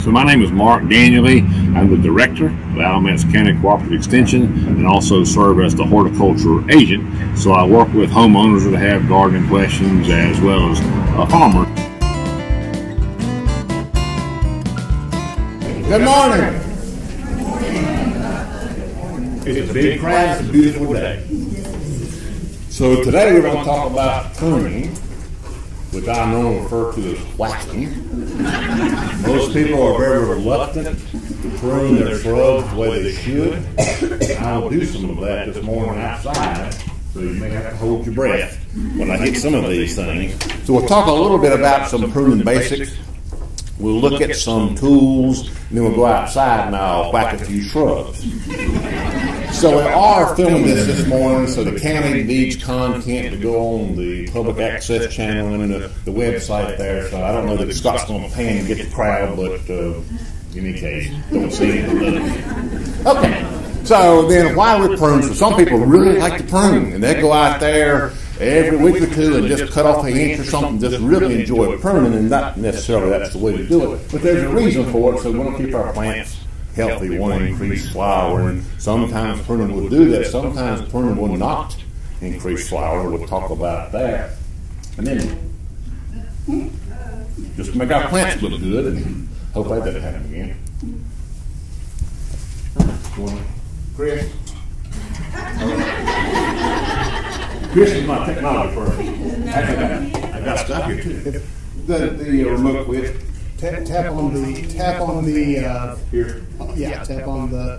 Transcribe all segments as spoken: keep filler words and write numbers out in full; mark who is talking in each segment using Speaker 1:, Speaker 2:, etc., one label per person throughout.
Speaker 1: So my name is Mark Daniely. I'm the director of Alamance County Cooperative Extension and also serve as the horticulture agent. So I work with homeowners that have gardening questions as well as uh, farmers.
Speaker 2: Good morning. It's a big crowd, it's a beautiful day. So today we're going to talk about pruning, which I normally refer to as whacking. Most people are very reluctant to prune their shrubs the way they should. I will do some of that this morning outside, so you may have to hold your breath when I get some of these things. So we'll talk a little bit about some pruning basics. We'll look at some tools, and then we'll go outside and I'll whack a few shrubs. So we are filming this this morning, so the county needs content to go on the public access channel and the, the website there. So I don't know that Scott's going to pan and get the crowd, but uh, in any case, don't see it. Okay, so then why we prune? So some people really like to prune, and they go out there every week or two and just cut off an inch or something, just really enjoy pruning, and not necessarily that's the way to do it. But there's a reason for it, so we want to keep our plants healthy, we want to increase flowering. Sometimes pruning will do that, sometimes pruning will not increase flowering. We'll talk about that. And then, just to make our plants look good, and hopefully that doesn't happen again. Chris? Chris is my technology person. Actually, I got stuff here too. The, the uh, remote quit.
Speaker 3: Tap, tap on the tap on the uh,
Speaker 2: Here.
Speaker 3: yeah tap on the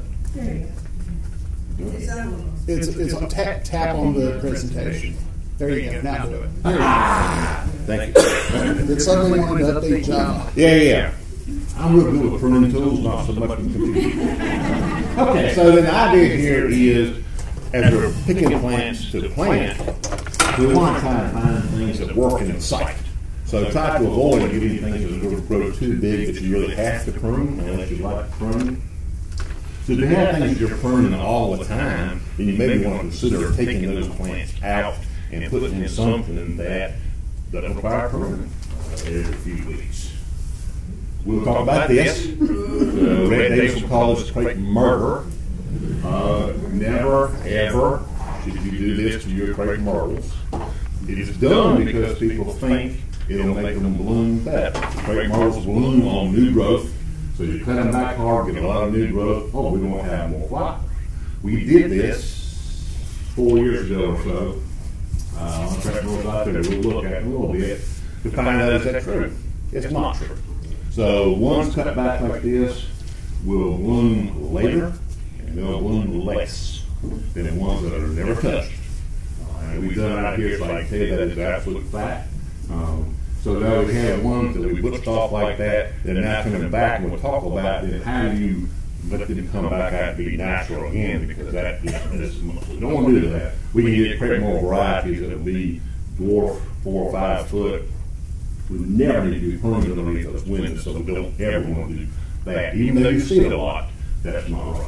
Speaker 3: it's it's a tap tap on the presentation. There you go. Now do it.
Speaker 2: Ah, thank you.
Speaker 3: It suddenly wanted to update Java.
Speaker 2: Yeah, yeah. I'm real good with pruning tools, not so much with computers. Okay, so then the idea here is, as we're picking plants to plant, we want to try to find things that work in sight. So try to avoid getting things that grow too big that you really have to prune, unless you like to prune. So if you have things that you're pruning all the time, then you maybe want to consider taking those plants out and putting in something that doesn't require pruning every few weeks. We'll talk about this. Uh, Red Davis will call this crepe murder. Uh, never, ever should you do this to your crepe myrtles. It is done because people think it'll make them bloom better. Crepe myrtles bloom on new growth, so you cut them back hard, get a lot of new growth. Oh, we won't have more flower. We did this four years ago or so. Uh, on crepe myrtles out there, we'll look at it a little bit to find out is that true. It's not true. So ones cut back like this will bloom later, and they'll bloom less than the ones that are never touched. Uh, and we've done it out here, so I can tell you that is absolute fact. Um, so now we have ones that we butched off like that, they're now coming back, and we'll talk about then how do you let them come back out and be natural again, because that is, we don't want to do that. We can get create more varieties that will be dwarf, four or five foot. We never need to be pruning underneath those windows, so we don't ever want to do that. Even though you see it a lot, that's not right.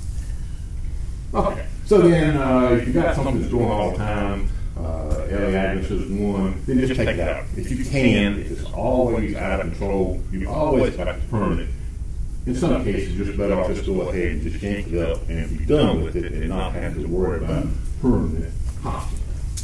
Speaker 2: Okay, so then uh, if you've got something that's growing all the time, uh, L A Agnes is one, then just take it out. If you can, if it's always out of control, you always got to prune it. In some cases, you're just better off just go ahead and just yank it up and be done with it and not have to worry about pruning it constantly.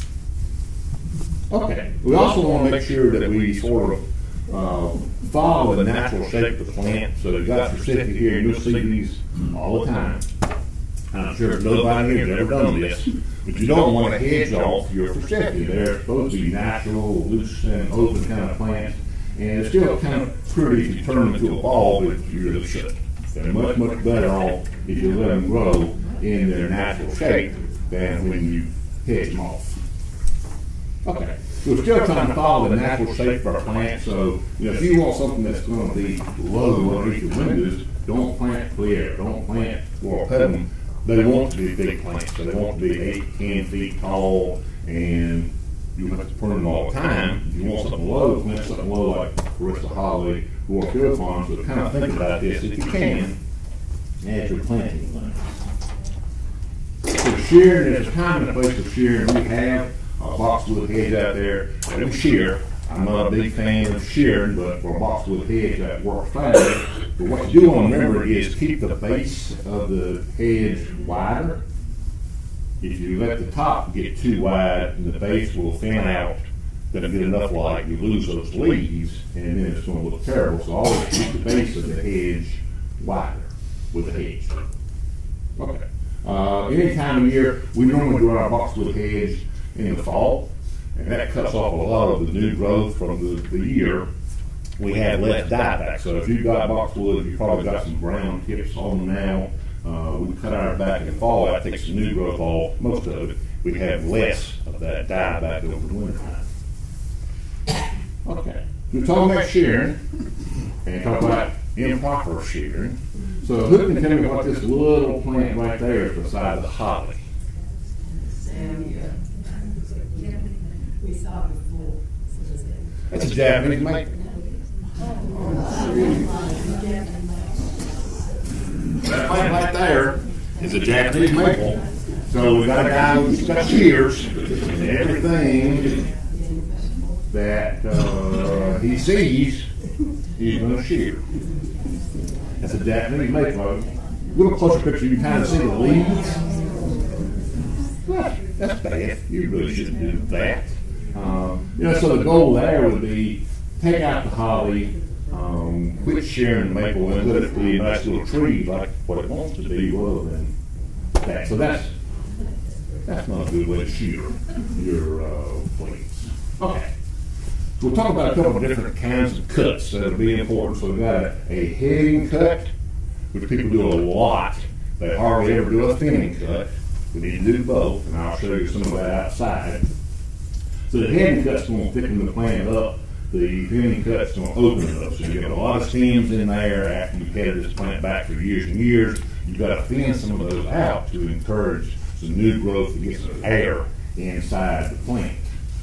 Speaker 2: Okay, we also want to make sure that we sort of uh, follow the natural shape of the plant. So you've got forsythia here, and you'll see these all the time. I'm sure nobody here has ever done this, but you don't want to hedge off your forsythia. They're supposed to be natural, loose, and open kind of plants, and it's still kind of pretty if you turn them into a ball, but you really shouldn't. They're much, much better off if you let them grow in their natural shape than when you hedge them off. Okay, so we're still trying to follow the natural shape of our plant. So, you know, if you want something that's going to be low underneath your windows, don't plant clear, don't plant or put them. They want to be big plants, so they want to be eight, ten feet tall, and you have to prune them all the time. If you want something low, plant something low like Carissa Holly or Field Farm. So kind of think about this if you can as you're planting things. So shearing, there's a time and a place for shearing. We have a boxwood hedge out there that we shear. I'm not a big fan of shearing, but for a boxwood hedge that works fine. But what you do want to remember is keep the base of the hedge wider. If you let the top get too wide, the base will thin out, doesn't get enough light, you lose those leaves, and then it's going to look terrible. So always keep the base of the hedge wider with the hedge. Okay. Uh, any time of year, we normally grow our boxwood hedge in the fall, and that cuts off a lot of the new growth from the, the year. We have less dieback. So if you've got boxwood, you've probably got some brown tips on them now. Uh, we cut ours back in the fall, that takes the new growth off, most of it. We have less of that dieback over the winter time. Okay. We're talking about shearing, and talk about improper shearing. So who can tell me what this little plant right there is beside the holly?
Speaker 4: We saw it before.
Speaker 2: That's a Japanese maple. That plant right there is a Japanese maple. So we got a guy who's got shears and everything that uh, he sees, he's going to shear. That's a Japanese maple. A little closer picture, you can kind of see the leaves. Well, that's bad. You really shouldn't do that. Um, you know, so the goal there would be take out the holly, um, quit shearing the maple, and let it be a nice little tree like what it wants to be, rather than that. So that's that's not a good way to shear your uh, plates. Okay. So we'll talk about a couple of different kinds of cuts that'll be important. So we've got a, a heading cut, which people do a lot. They hardly ever do a thinning cut. We need to do both, and I'll show you some of that outside. So the heading cut's going to thicken the plant up. The thinning cut's going to open it up. So you get a lot of stems in there after you've headed this plant back for years and years. You've got to thin some of those out to encourage some new growth to get some air inside the plant.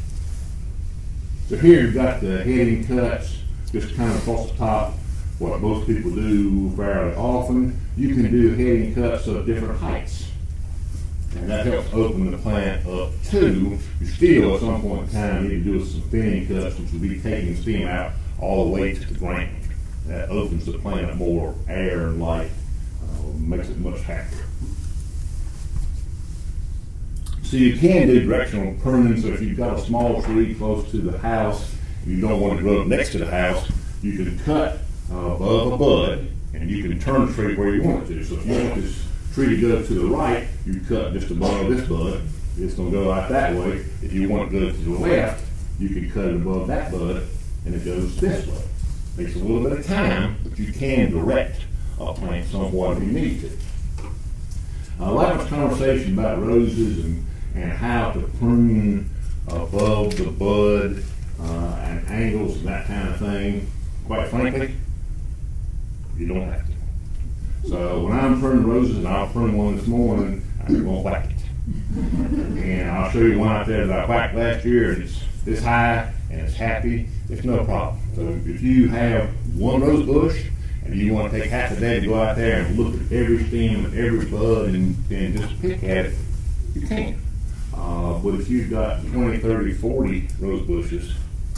Speaker 2: So here you've got the heading cuts, just kind of across the top, what most people do fairly often. You can do heading cuts of different heights. And that helps open the plant up too. You still, at some point in time, need to do some thinning cuts, which will be taking stem out all the way to the ground. That opens the plant up more air and light, uh, makes it much happier. So you can do directional pruning. So if you've got a small tree close to the house, and you don't want to grow up next to the house, you can cut uh, above a bud, and you can turn the tree where you want it to. So if you want this tree to go to the right, you cut just above this bud. It's going to go out that way. If you want it to go to the left, you can cut it above that bud, and it goes this way. It takes a little bit of time, but you can direct a plant somewhat if you need to. A lot of conversation about roses and, and how to prune above the bud uh, and angles and that kind of thing. Quite frankly, you don't have to. So when I'm pruning roses, and I'll prune one this morning, I'm going to whack it. And I'll show you one out there that I whacked last year, and it's this high, and it's happy. It's no problem. So if you have one rose bush, and you want to take half a day to go out there and look at every stem and every bud and, and just pick at it, you can. Uh, but if you've got twenty, thirty, forty rose bushes,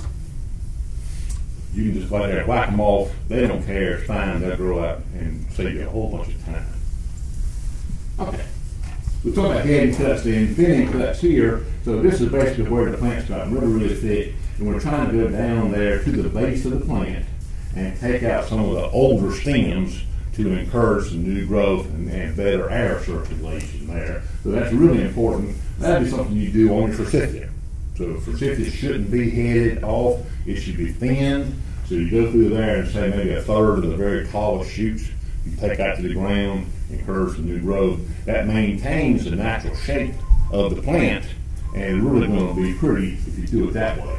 Speaker 2: you can just go out there and whack them off. They don't care. It's fine. They'll grow out and save you a whole bunch of time. Okay. We'll talk about heading cuts then. Thinning cuts here. So this is basically where the plant's gotten really, really thick. And we're trying to go down there to the base of the plant and take out some of the older stems to encourage some new growth and, and better air circulation there. So that's really important. That'd be something you do on your forsythia. So forsythia shouldn't be headed off. It should be thinned. So you go through there and say maybe a third of the very tallest shoots you take out to the ground, encourage some new growth. That maintains the natural shape of the plant, and really going to be pretty if you do it that way.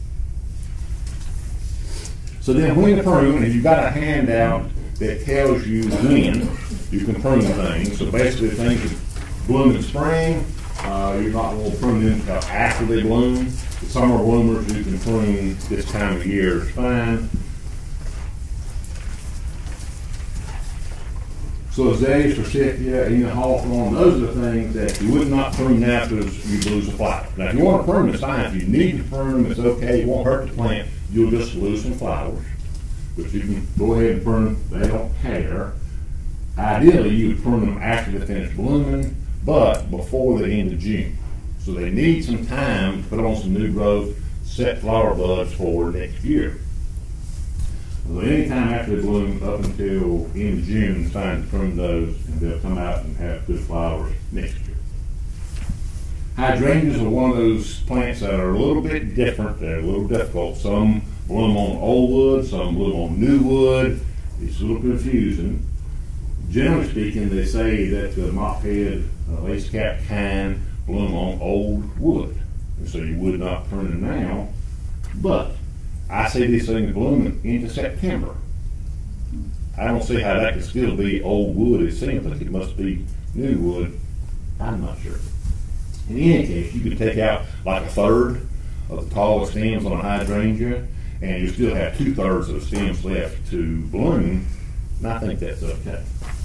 Speaker 2: So then when to prune, and you've got a handout that tells you when you can prune things. So basically things that bloom in spring, uh, you're not going to prune them until after they bloom. The summer bloomers you can prune this time of year is fine. So azaleas, forsythia, even hawthorn, those are the things that you would not prune now because you lose a flower. Now if you want to prune them, it's fine. If you need to prune them, it's okay. It won't hurt the plant. You'll just lose some flowers. but you can go ahead and prune them. They don't care. Ideally, you would prune them after they finish blooming, but before the end of June. So they need some time to put on some new growth, set flower buds for next year. So anytime after they bloom up until end of June, it's time to prune those, and they'll come out and have good flowers next year. Hydrangeas are one of those plants that are a little bit different. They're a little difficult. Some bloom on old wood, some bloom on new wood. It's a little confusing. Generally speaking, they say that the mop-head uh, lace cap kind bloom on old wood, and so you would not prune them now. But I see these things blooming into September. I don't see how that could still be old wood. It seems like it must be new wood. I'm not sure. In any case, you could take out like a third of the tallest stems on a hydrangea, and you still have two thirds of the stems left to bloom, and I think that's okay.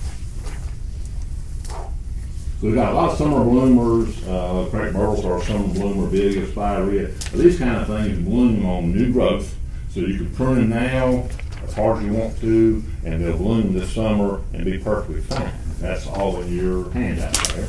Speaker 2: So we've got a lot of summer bloomers. Uh, crepe myrtles are a summer bloomer, big as spirea. These kind of things bloom on new growth, so you can prune them now as hard as you want to, and they'll bloom this summer and be perfectly fine. That's all in your hand out there.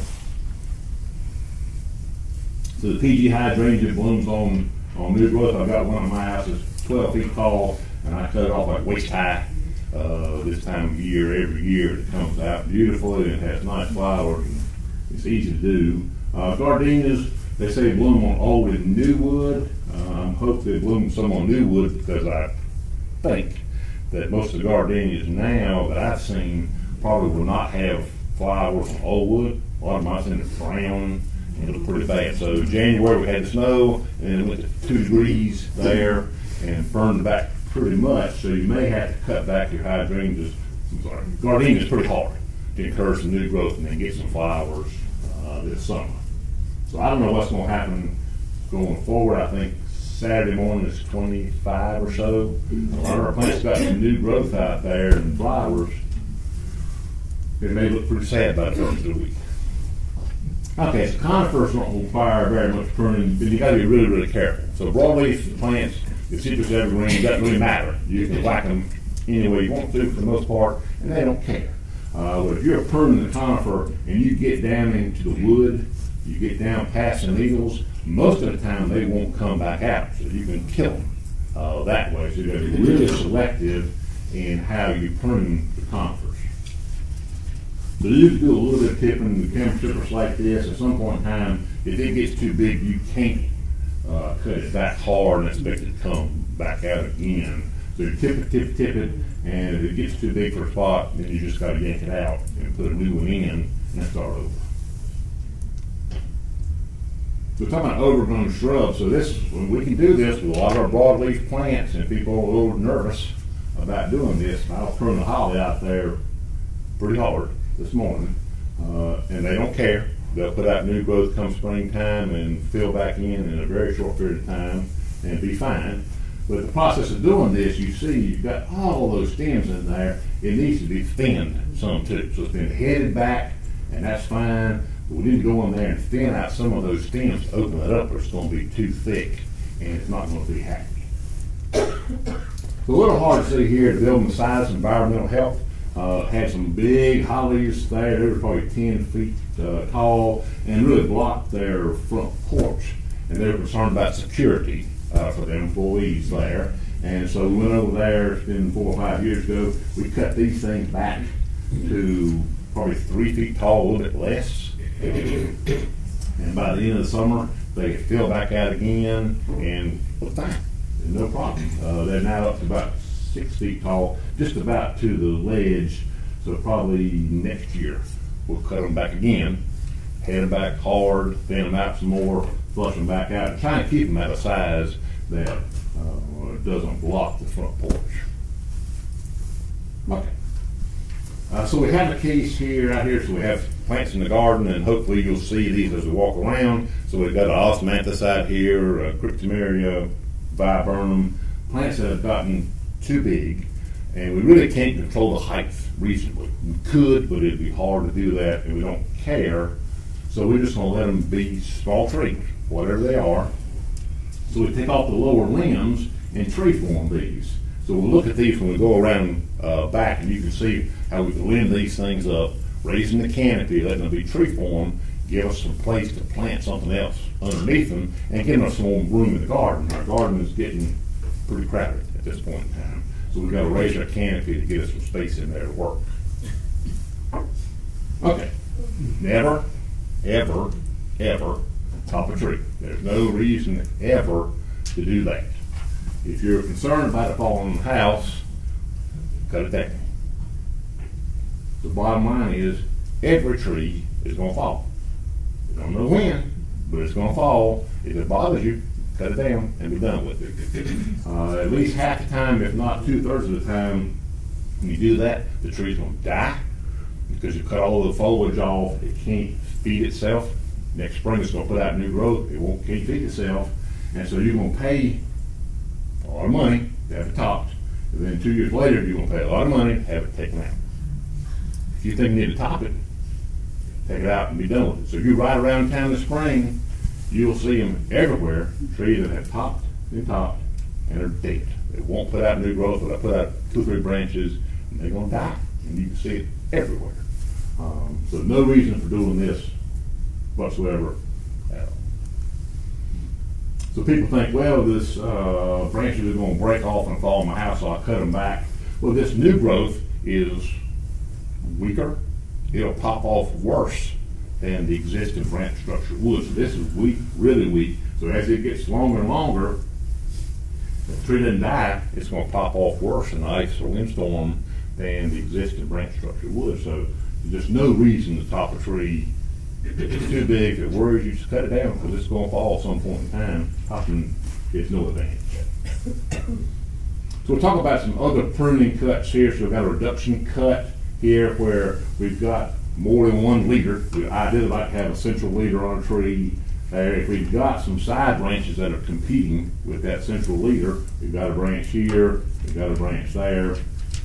Speaker 2: So the P G hydrangea blooms on, on new growth. I've got one in my house that's twelve feet tall, and I cut it off like waist high uh, this time of year. Every year it comes out beautifully and has nice flowers. And it's easy to do. Uh, gardenias, they say bloom on old and new wood. Um, hope they bloom some on new wood, because I think that most of the gardenias now that I've seen probably will not have flowers on old wood. A lot of mine seem to brown and look pretty bad. So January we had the snow, and it went to two degrees there and burned back pretty much. So you may have to cut back your hydrangeas. Sorry, gardenia is pretty hard to encourage some new growth and then get some flowers uh, this summer. So I don't know what's going to happen going forward. I think Saturday morning is twenty-five or so. A lot of our plants got some new growth out there and flowers. It may look pretty sad by the first of the week. Okay, so conifers don't require very much pruning, but you got to be really, really careful. So broadleaf plants, the citrus evergreen, doesn't really matter. You can whack them any way you want to for the most part, and they don't care. Uh, but if you're pruning the conifer and you get down into the wood, you get down past the needles, most of the time they won't come back out. So you can kill them uh, that way. So you got to be really selective in how you prune the conifers. So you can do a little bit of tipping with camera strippers like this. At some point in time, if it gets too big, you can't uh, cut it back hard and expect it to come back out again. So you tip it, tip it, tip it, and if it gets too big for a spot, then you just got to yank it out and put a new one in and start over. So we're talking about overgrown shrubs. So this, we can do this with a lot of our broadleaf plants, and people are a little nervous about doing this. I'll prune a holly out there pretty hard this morning, uh, and they don't care. They'll put out new growth come springtime and fill back in in a very short period of time and be fine. But the process of doing this, you see, you've got all those stems in there. It needs to be thinned some too. So it's been headed back, and that's fine. But we need to go in there and thin out some of those stems to open it up, or it's going to be too thick, and it's not going to be happy. It's a little hard to see here, the building size and environmental health. Uh, had some big hollies there. They were probably ten feet uh, tall and really blocked their front porch. And they were concerned about security uh, for the employees there. And so we went over there, it's been four or five years ago. We cut these things back to probably three feet tall, a little bit less. And by the end of the summer, they fill back out again and look fine. No problem. Uh, they're now up to about six feet tall, just about to the ledge. So probably next year we'll cut them back again, head them back hard, thin them out some more, flush them back out, and try and keep them at a size that uh, doesn't block the front porch. Okay. Uh, so we have a case here, out here, so we have plants in the garden, and hopefully you'll see these as we walk around. So we've got an osmanthus out here, a cryptomeria, viburnum, plants that have gotten too big, and we really can't control the height reasonably. We could, but it'd be hard to do that, and we don't care. So we're just going to let them be small trees, whatever they are. So we take off the lower limbs and tree form these. So we'll look at these when we go around uh, back, and you can see how we can limb these things up, raising the canopy, letting them be tree form, give us some place to plant something else underneath them, and giving us some more room in the garden. Our garden is getting pretty crowded at this point in time. So we've got to raise our canopy to get us some space in there to work. Okay. Never, ever, ever top a tree. There's no reason ever to do that. If you're concerned about it falling on the house, cut it down. The bottom line is every tree is going to fall. You don't know when, but it's going to fall. If it bothers you, cut it down and be done with it. Uh, at least half the time, if not two-thirds of the time, when you do that, the tree's going to die because you cut all of the foliage off. It can't feed itself. Next spring, it's going to put out new growth. It won't can't feed itself, and so you're going to pay a lot of money to have it topped. And then two years later, you're going to pay a lot of money to have it taken out. If you think you need to top it, take it out and be done with it. So if you ride around town this spring, you'll see them everywhere, trees that have topped and topped and are dead. They won't put out new growth, but I put out two or three branches, and they're going to die. And you can see it everywhere. Um, so no reason for doing this whatsoever at all. So people think, well, this uh, branches are going to break off and fall on my house, so I cut them back. Well, this new growth is weaker. It'll pop off worse than the existing branch structure would. So this is weak, really weak. So as it gets longer and longer, if the tree doesn't die, it's going to pop off worse in the ice or windstorm than the existing branch structure would. So there's no reason to top a tree. If it's too big, if it worries you, just cut it down because it's going to fall at some point in time. Topping is no advantage. So we'll talk about some other pruning cuts here. So we've got a reduction cut here where we've got more than one leader. We ideally like to have a central leader on a tree. Uh, if we've got some side branches that are competing with that central leader, we've got a branch here, we've got a branch there.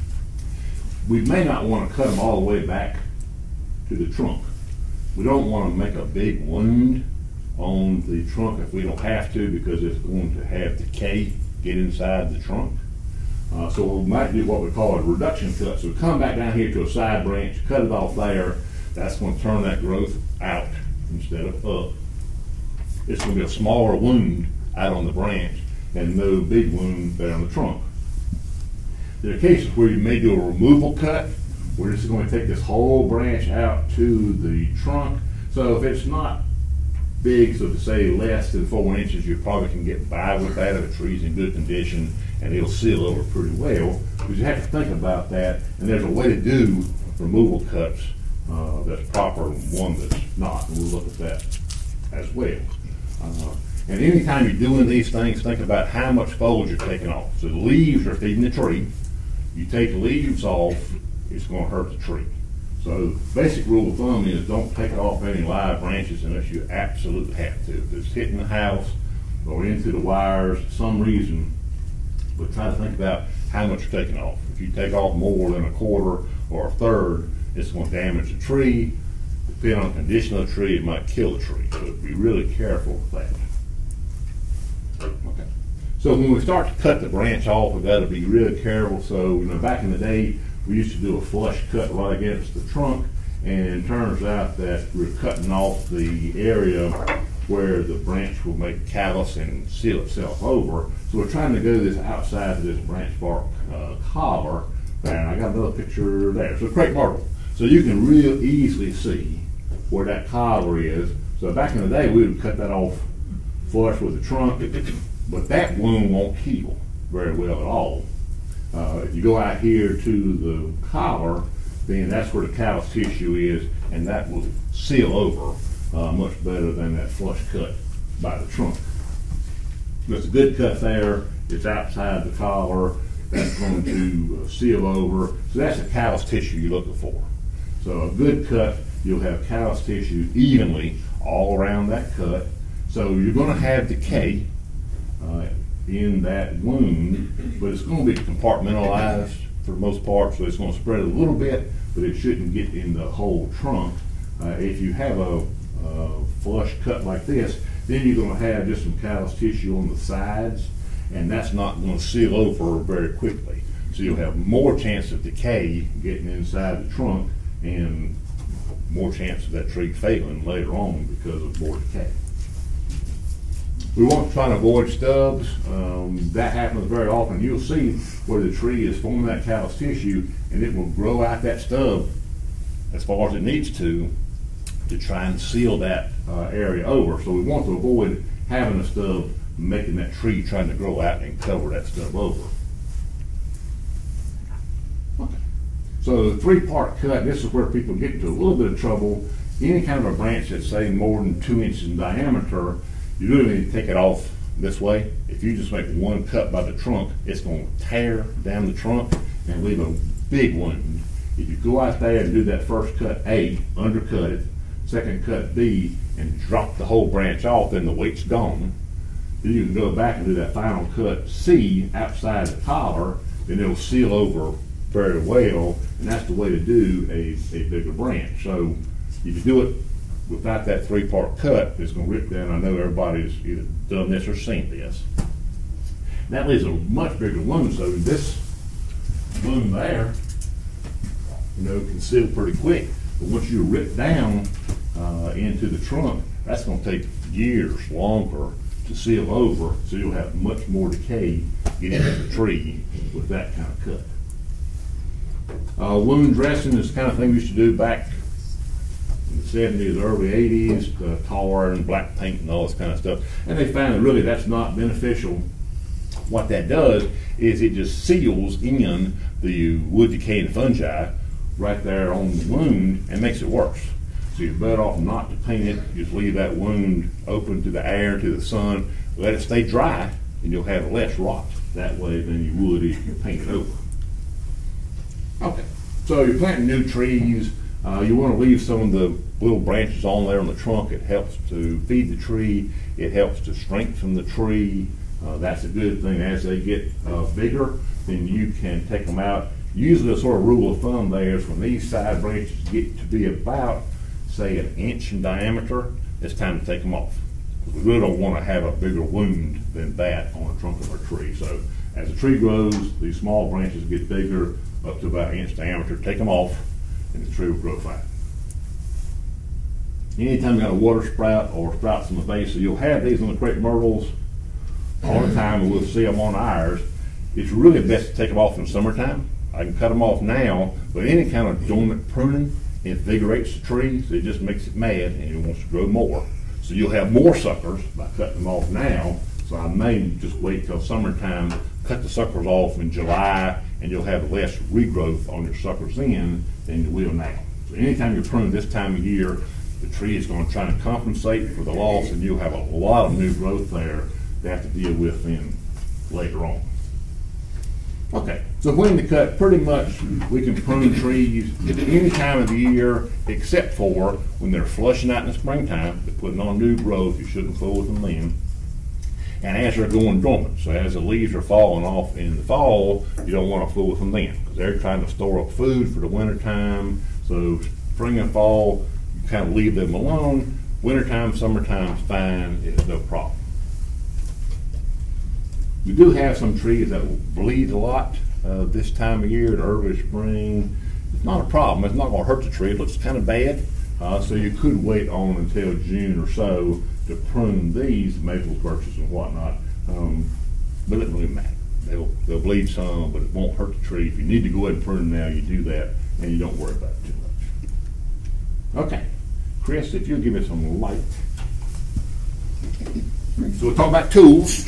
Speaker 2: We may not want to cut them all the way back to the trunk. We don't want to make a big wound on the trunk if we don't have to, because it's going to have decay get inside the trunk. Uh, so we might do what we call a reduction cut. So we come back down here to a side branch, cut it off there. That's going to turn that growth out instead of up. It's going to be a smaller wound out on the branch and no big wound there on the trunk. There are cases where you may do a removal cut. We're just going to take this whole branch out to the trunk. So if it's not big, so to say less than four inches, you probably can get by with that if the tree's in good condition and it'll seal over pretty well. But you have to think about that, and there's a way to do removal cuts uh, that's proper and one that's not, and we'll look at that as well. Uh, and anytime you're doing these things, think about how much foliage you're taking off. So the leaves are feeding the tree. You take the leaves off, it's going to hurt the tree. So basic rule of thumb is don't take off any live branches unless you absolutely have to. If it's hitting the house or into the wires for some reason, but try to think about how much you're taking off. If you take off more than a quarter or a third, it's going to damage the tree. Depending on the condition of the tree, it might kill the tree. So be really careful with that. Okay. So when we start to cut the branch off, we've got to be really careful. So, you know, back in the day, we used to do a flush cut right against the trunk, and it turns out that we're cutting off the area where the branch will make callus and seal itself over. So we're trying to go this outside of this branch bark uh, collar, and I got another picture there. So crepe myrtle. So you can real easily see where that collar is. So back in the day, we would cut that off flush with the trunk, but that wound won't heal very well at all. Uh, if you go out here to the collar, then that's where the callus tissue is, and that will seal over uh, much better than that flush cut by the trunk. It's a good cut there. It's outside the collar. That's going to uh, seal over. So that's the callus tissue you're looking for. So a good cut, you'll have callus tissue evenly all around that cut. So you're going to have decay uh, in that wound, but it's going to be compartmentalized for the most part, so it's going to spread a little bit, but it shouldn't get in the whole trunk. Uh, if you have a, a flush cut like this, then you're going to have just some callus tissue on the sides, and that's not going to seal over very quickly. So you'll have more chance of decay getting inside the trunk and more chance of that tree failing later on because of more decay. We want to try to avoid stubs. Um, that happens very often. You'll see where the tree is forming that callus tissue, and it will grow out that stub as far as it needs to to try and seal that uh, area over. So we want to avoid having a stub making that tree trying to grow out and cover that stub over. Okay. So the three-part cut, this is where people get into a little bit of trouble. Any kind of a branch that's, say, more than two inches in diameter, you really need to take it off this way. If you just make one cut by the trunk, it's going to tear down the trunk and leave a big wound. If you go out there and do that first cut A, undercut it, second cut B, and drop the whole branch off, then the weight's gone. Then you can go back and do that final cut C outside the collar, then it'll seal over very well, and that's the way to do a, a bigger branch. So if you do it without that three-part cut, it's going to rip down. I know everybody's either done this or seen this. That leaves a much bigger wound, so this wound there, you know, can seal pretty quick. But once you rip down uh, into the trunk, that's going to take years longer to seal over, so you'll have much more decay get into the tree with that kind of cut. Uh, wound dressing is the kind of thing we used to do back in the seventies, early eighties, uh, tar and black paint and all this kind of stuff. And they found that really that's not beneficial. What that does is it just seals in the wood decaying fungi right there on the wound and makes it worse. So you're better off not to paint it, just leave that wound open to the air, to the sun, let it stay dry, and you'll have less rot that way than you would if you paint it over. Okay, so you're planting new trees. Uh, you want to leave some of the little branches on there on the trunk. It helps to feed the tree. It helps to strengthen the tree. Uh, that's a good thing. As they get uh, bigger, then you can take them out. Usually a sort of rule of thumb there is when these side branches get to be about, say, an inch in diameter, it's time to take them off. We really don't want to have a bigger wound than that on the trunk of our tree. So as the tree grows, these small branches get bigger, up to about an inch diameter, take them off, and the tree will grow fine. Anytime you got a water sprout or sprouts in the base, so you'll have these on the crepe myrtles all the time, and we'll see them on ours. It's really best to take them off in the summertime. I can cut them off now, but any kind of dormant pruning invigorates the tree, so it just makes it mad and it wants to grow more. So you'll have more suckers by cutting them off now. So I may just wait till summertime, cut the suckers off in July, and you'll have less regrowth on your suckers then than you will now. So anytime you prune this time of year, the tree is going to try to compensate for the loss, and you'll have a lot of new growth there to have to deal with then later on. Okay, so when to cut, pretty much we can prune trees at any time of the year except for when they're flushing out in the springtime. They're putting on new growth. You shouldn't fool with them then. And as they're going dormant, so as the leaves are falling off in the fall, you don't want to fool with them then because they're trying to store up food for the winter time. So spring and fall, you kind of leave them alone. Wintertime, summertime's fine. It's no problem. We do have some trees that will bleed a lot uh, this time of year, in early spring. It's not a problem. It's not going to hurt the tree. It looks kind of bad. Uh, so you could wait on until June or so to prune these maple birches and whatnot. Um, but it doesn't really matter. They'll, they'll bleed some, but it won't hurt the tree. If you need to go ahead and prune now, you do that, and you don't worry about it too much. Okay. Chris, if you'll give me some light. So we'll talk about tools.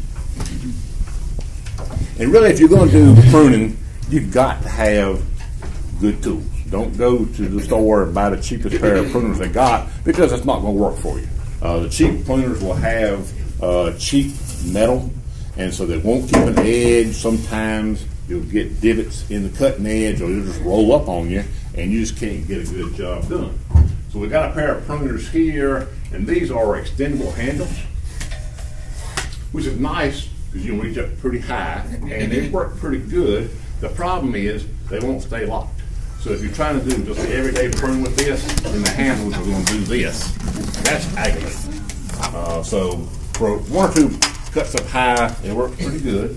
Speaker 2: And really, if you're going to do pruning, you've got to have good tools. Don't go to the store and buy the cheapest pair of pruners they got, because it's not going to work for you. Uh, the cheap pruners will have uh, cheap metal, and so they won't keep an edge. Sometimes you'll get divots in the cutting edge, or it'll just roll up on you, and you just can't get a good job done. So we've got a pair of pruners here, and these are extendable handles, which is nice because you can reach up pretty high, and they work pretty good. The problem is they won't stay locked. So if you're trying to do just an everyday prune with this, then the handles are going to do this. That's aggravating. Uh, so for one or two cuts up high. It works pretty good.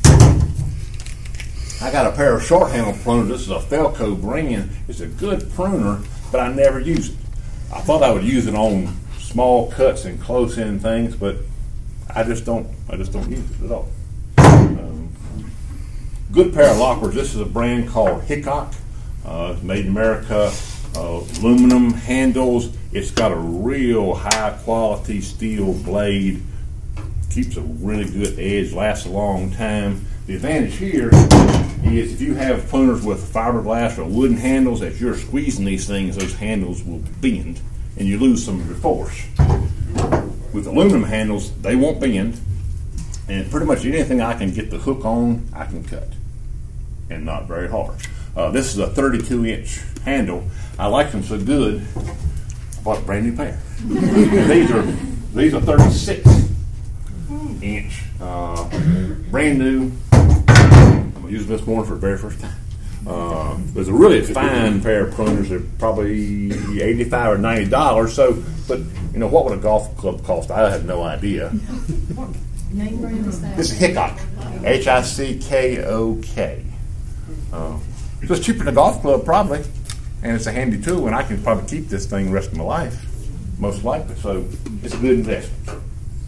Speaker 2: I got a pair of short handle pruners. This is a Felco brand. It's a good pruner, but I never use it. I thought I would use it on small cuts and close in things, but I just don't. I just don't use it at all. Um, good pair of loppers. This is a brand called Hickok. Uh, it's made in America. Uh, aluminum handles. It's got a real high quality steel blade. Keeps a really good edge. Lasts a long time. The advantage here is if you have pruners with fiberglass or wooden handles, as you're squeezing these things, those handles will bend and you lose some of your force. With aluminum handles, they won't bend, and pretty much anything I can get the hook on, I can cut, and not very hard. Uh, this is a thirty-two inch handle. I like them so good, I bought a brand new pair. these are these are thirty-six inch, uh, brand new. I'm gonna use this morning for the very first time. Uh, there's a really fine pair of pruners. They're probably eighty-five or ninety dollars. So, but you know, what would a golf club cost? I have no idea.
Speaker 4: What name brand is that?
Speaker 2: This is Hickok, H I C K O K. Uh, so it's cheaper than a golf club probably, and it's a handy tool, and I can probably keep this thing the rest of my life, most likely. So it's a good investment.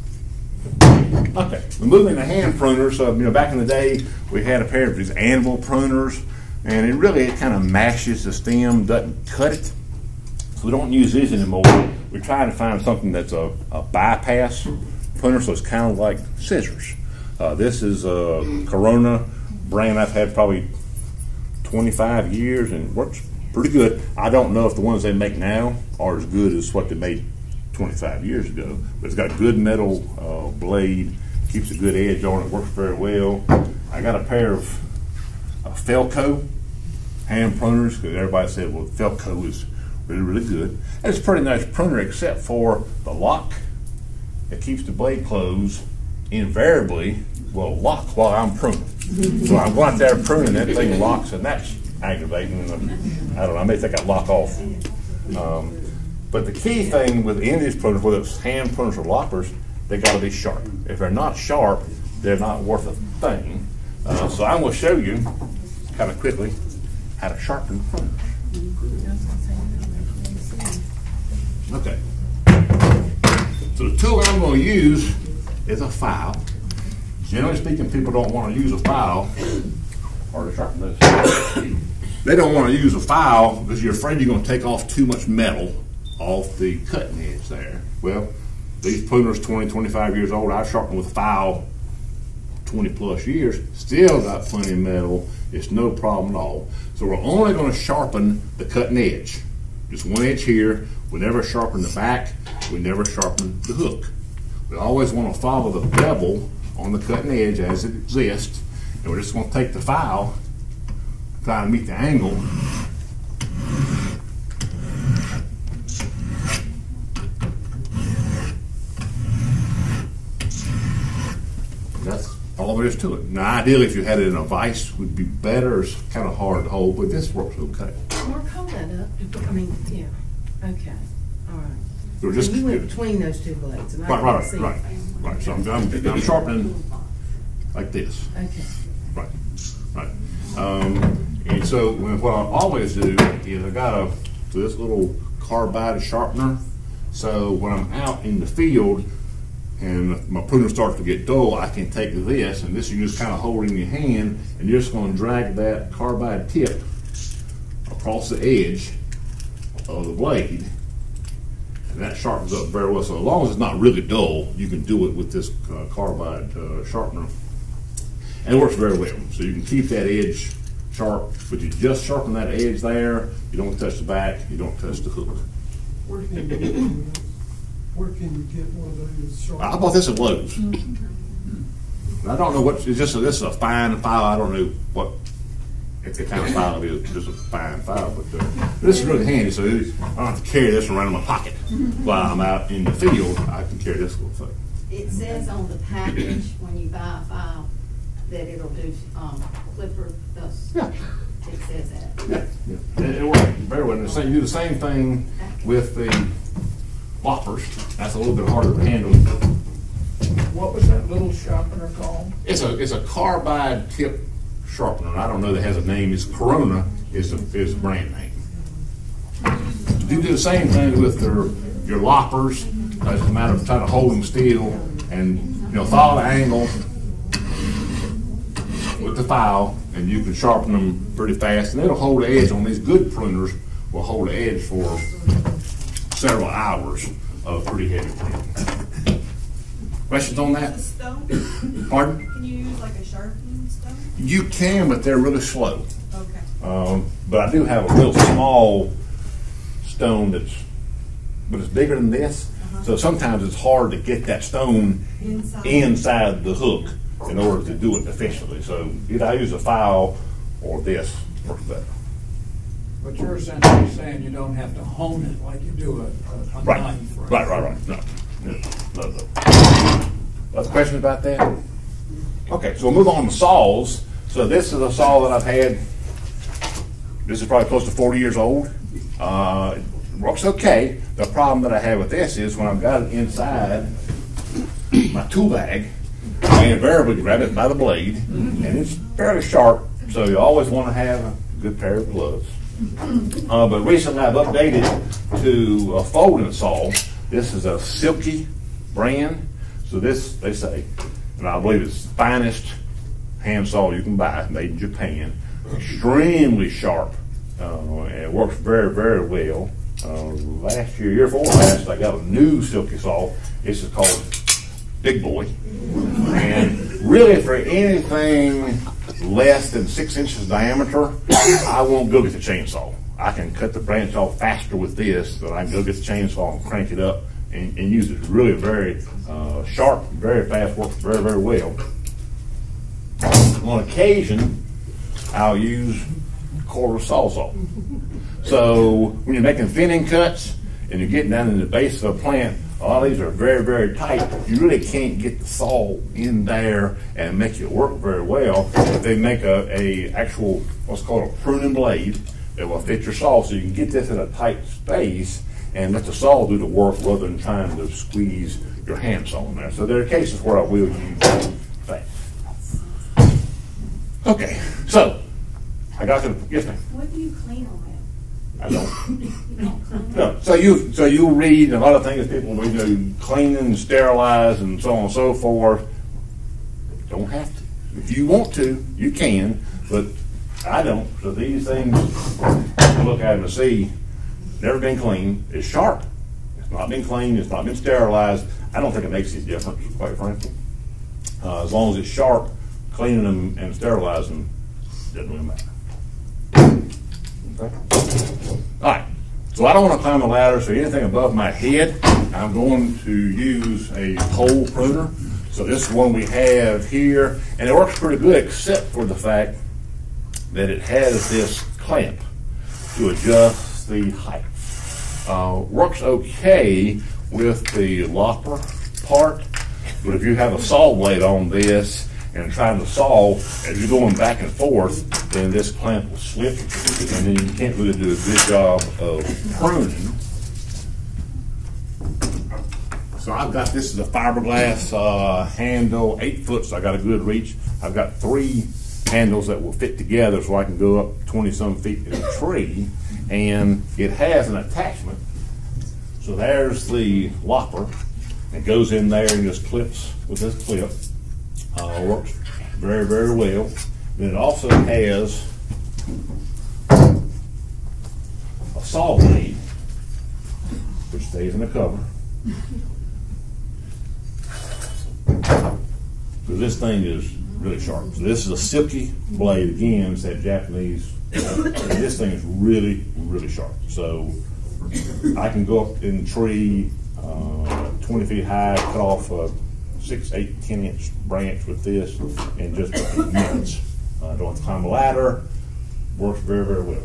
Speaker 2: Okay, we're moving to hand pruners. So, you know, back in the day, we had a pair of these anvil pruners, and it really it kind of mashes the stem, doesn't cut it. So we don't use these anymore. We're trying to find something that's a, a bypass pruner, so it's kind of like scissors. Uh, this is a Corona brand I've had probably twenty-five years, and it works pretty good. I don't know if the ones they make now are as good as what they made twenty-five years ago, but it's got good metal uh, blade, keeps a good edge on it, works very well. I got a pair of uh, Felco hand pruners, because everybody said, well, Felco is really, really good. And it's a pretty nice pruner, except for the lock that keeps the blade closed invariably will lock while I'm pruning. So I'm going out there pruning, that thing locks, and that's aggravating. I don't know, I may think I lock off. Um, But the key thing with any of these pruners, whether it's hand pruners or loppers, they got to be sharp. If they're not sharp, they're not worth a thing. Uh, so I'm going to show you, kind of quickly, how to sharpen pruners. Okay. So the tool I'm going to use is a file. Generally speaking, people don't want to use a file or to sharpen this. They don't want to use a file because you're afraid you're going to take off too much metal off the cutting edge there. Well, these pruners twenty, twenty-five years old, I've sharpened with a file twenty plus years, still got plenty of metal. It's no problem at all. So we're only going to sharpen the cutting edge. Just one edge here. We never sharpen the back. We never sharpen the hook. We always want to follow the bevel on the cutting edge as it exists. And we're just going to take the file, try to meet the angle, that's all there is to it. Now, ideally, if you had it in a vise, would be better. It's kind of hard to hold, but this works okay.
Speaker 4: Mark, hold that up. I mean, yeah. Okay. All right.
Speaker 2: So just,
Speaker 4: and you went between those two blades. And I
Speaker 2: right, right,
Speaker 4: see
Speaker 2: right, right, right. So I'm, I'm, I'm sharpening like this.
Speaker 4: Okay.
Speaker 2: Right, right. Um, and so what I always do is I got a this little carbide sharpener. So when I'm out in the field and my pruner starts to get dull, I can take this, and this you just kind of hold in your hand, and you're just going to drag that carbide tip across the edge of the blade, and that sharpens up very well. So as long as it's not really dull, you can do it with this uh, carbide uh, sharpener, and it works very well. So you can keep that edge sharp, but you just sharpen that edge there. You don't touch the back, you don't touch the hook.
Speaker 5: Where can you get, where can you get one of those sharp?
Speaker 2: I bought this at Lowe's. I don't know what, it's just a, this is a fine file. I don't know what if the kind of file it is. Just a fine file, but uh, this is really handy. So I don't have to carry this around in my pocket while I'm out in the field. I can carry this little thing.
Speaker 6: It says on the package when you buy a file that it'll do um, clipper dust.
Speaker 2: Yeah.
Speaker 6: It says that.
Speaker 2: Yeah, yeah. It, it works very well. And the same, you do the same thing with the loppers. That's a little bit harder to handle.
Speaker 7: what was that little sharpener called?
Speaker 2: It's a it's a carbide tip sharpener. I don't know that it has a name. It's Corona is the is the brand name. You do the same thing with your your loppers. Uh, it's a matter of trying to hold them still and you know follow the angle with the file, and you can sharpen them pretty fast, and it'll hold the edge on these good pruners. Will hold the edge for several hours of pretty heavy pruning. Questions on that?
Speaker 8: Stone?
Speaker 2: Pardon?
Speaker 8: Can you use like a sharpening stone?
Speaker 2: You can, but they're really slow.
Speaker 8: Okay.
Speaker 2: Um, but I do have a real small stone that's, but it's bigger than this. Uh-huh. So sometimes it's hard to get that stone inside. inside the hook in order to do it efficiently. So either I use a file or this works better.
Speaker 7: But you're essentially saying you don't have to hone it like you do a, a, a
Speaker 2: right.
Speaker 7: knife.
Speaker 2: Right, right, right. No, no, no, no. Other questions about that? Okay, so we'll move on to saws. So this is a saw that I've had. This is probably close to forty years old. Uh, it works okay. The problem that I have with this is when I've got it inside my tool bag, I invariably grab it by the blade, and it's fairly sharp, so you always want to have a good pair of gloves. Uh, but recently I've updated to a folding saw. This is a Silky brand. So this, they say, and I believe it's the finest hand saw you can buy, made in Japan. Extremely sharp. Uh, and it works very, very well. Uh, last year, year before last, I got a new Silky saw. This is called Big Boy. And really for anything less than six inches diameter, I won't go get the chainsaw. I can cut the branch off faster with this than I can go get the chainsaw and crank it up and, and use it. It's really very uh, sharp, very fast, works very, very well. On occasion, I'll use quarter saw saw. So when you're making thinning cuts and you're getting down in the base of a plant, a lot of these are very, very tight. You really can't get the saw in there and make it work very well. If they make a, a actual, what's called a pruning blade that will fit your saw, so you can get this in a tight space and let the saw do the work rather than trying to squeeze your handsaw in there. So there are cases where I will use that. Okay, so I got to, yes ma'am.
Speaker 8: What do you clean them with?
Speaker 2: I don't. No. So you so you read a lot of things people we do clean and sterilize and so on and so forth. Don't have to. If you want to, you can, but I don't. So these things you look at them and see, never been cleaned. It's sharp. It's not been cleaned. It's not been sterilized. I don't think it makes any difference, quite frankly. Uh, as long as it's sharp, cleaning them and sterilizing them doesn't really matter. Okay. All right, so I don't want to climb a ladder, so anything above my head, I'm going to use a pole pruner. So this is one we have here, and it works pretty good except for the fact that it has this clamp to adjust the height. Uh, works okay with the lopper part, but if you have a saw blade on this and trying to saw, as you're going back and forth, then this clamp will slip, and then you can't really do a good job of pruning. So I've got, this is a fiberglass uh, handle, eight foot, so I got a good reach. I've got three handles that will fit together so I can go up twenty some feet in a tree, and it has an attachment. So there's the lopper. It goes in there and just clips with this clip. Uh, works very, very well. Then it also has a saw blade, which stays in the cover. So this thing is really sharp. So this is a Silky blade again. It's that Japanese. This thing is really, really sharp. So I can go up in the tree, uh, twenty feet high, cut off a six, eight, ten inch branch with this in just a few minutes. Uh, don't have to climb a ladder. Works very, very well.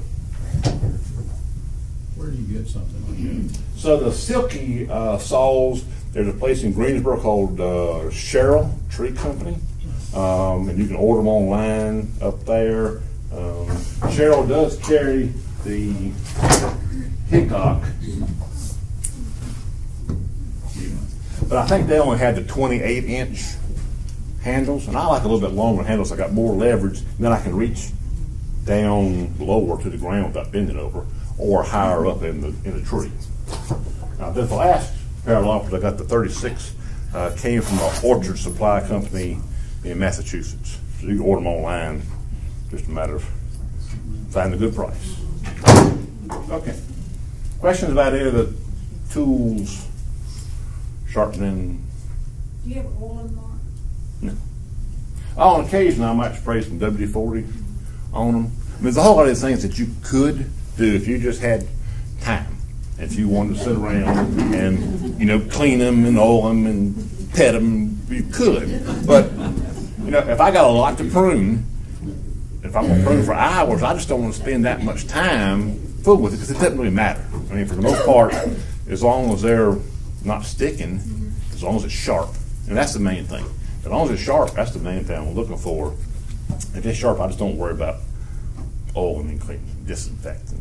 Speaker 7: Where do you get something like that?
Speaker 2: So the Silky uh, saws, there's a place in Greensboro called uh, Shrubs Tree Company, um, and you can order them online up there. Um, Cheryl does carry the Hickok. but I think they only had the twenty-eight inch handles, and I like a little bit longer handles. I got more leverage, and then I can reach down lower to the ground without bending over, or higher up in the in the tree. Now, then the last pair of loppers I got, the thirty-six, uh, came from an orchard supply company in Massachusetts. So you can order them online, just a matter of finding a good price. Okay. Questions about any of the tools, sharpening?
Speaker 8: Do you have oil in mark?
Speaker 2: No. On occasion, I might spray some W D forty on them. I mean, there's a whole lot of things that you could do if you just had time. If you wanted to sit around and, you know, clean them and oil them and pet them, you could. But, you know, if I got a lot to prune, if I'm going to prune for hours, I just don't want to spend that much time fooling with it because it doesn't really matter. I mean, for the most part, as long as they're not sticking, as long as it's sharp, and that's the main thing. As long as it's sharp, that's the main thing I'm looking for. If it's sharp, I just don't worry about oiling and cleaning, disinfecting.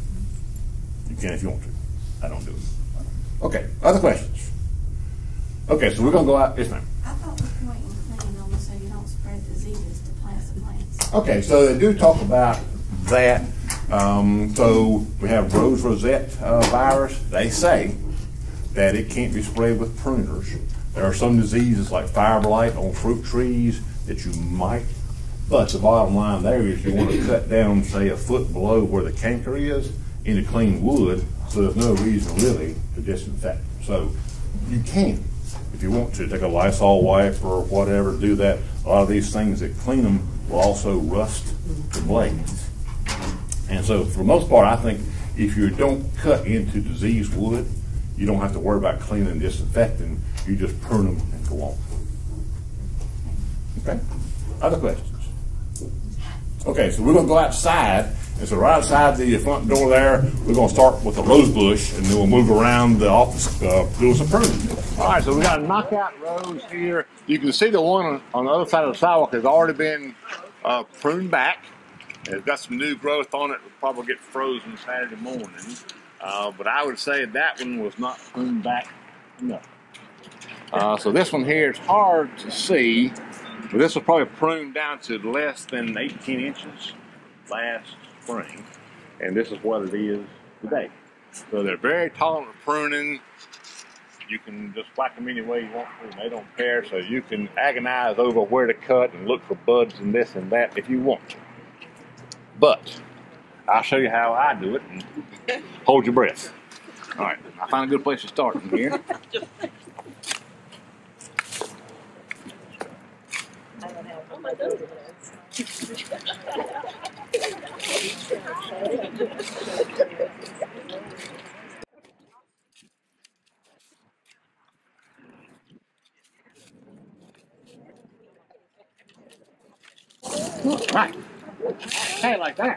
Speaker 2: You can if you want to. I don't do it. Okay, other questions? Okay, so we're going to go out. Yes, ma'am.
Speaker 8: I thought the point in cleaning them was so you don't spread diseases to plants and plants.
Speaker 2: Okay, so they do talk about that. Um, so we have rose rosette uh, virus. They say that it can't be sprayed with pruners. There are some diseases like fire blight on fruit trees that you might, but the bottom line there is you want to cut down, say, a foot below where the canker is into clean wood, so there's no reason really to disinfect them. So you can, if you want to, take a Lysol wipe or whatever, do that. A lot of these things that clean them will also rust the blades. And so for the most part, I think if you don't cut into diseased wood, you don't have to worry about cleaning and disinfecting. You just prune them and go on. Okay? Other questions? Okay, so we're going to go outside. And so right outside the front door there, we're going to start with the rose bush, and then we'll move around the office, uh, doing some pruning. All right, so we got a knockout rose here. You can see the one on, on the other side of the sidewalk has already been uh, pruned back. It's got some new growth on it. It'll probably get frozen Saturday morning. Uh, but I would say that one was not pruned back enough. Uh, so this one here is hard to see, but this was probably pruned down to less than eighteen inches last spring, and this is what it is today. So they're very tolerant of pruning. You can just whack them any way you want to, and they don't care, so you can agonize over where to cut and look for buds and this and that if you want to. But I'll show you how I do it, and hold your breath. All right, I find a good place to start from here. Right. Hey, like that.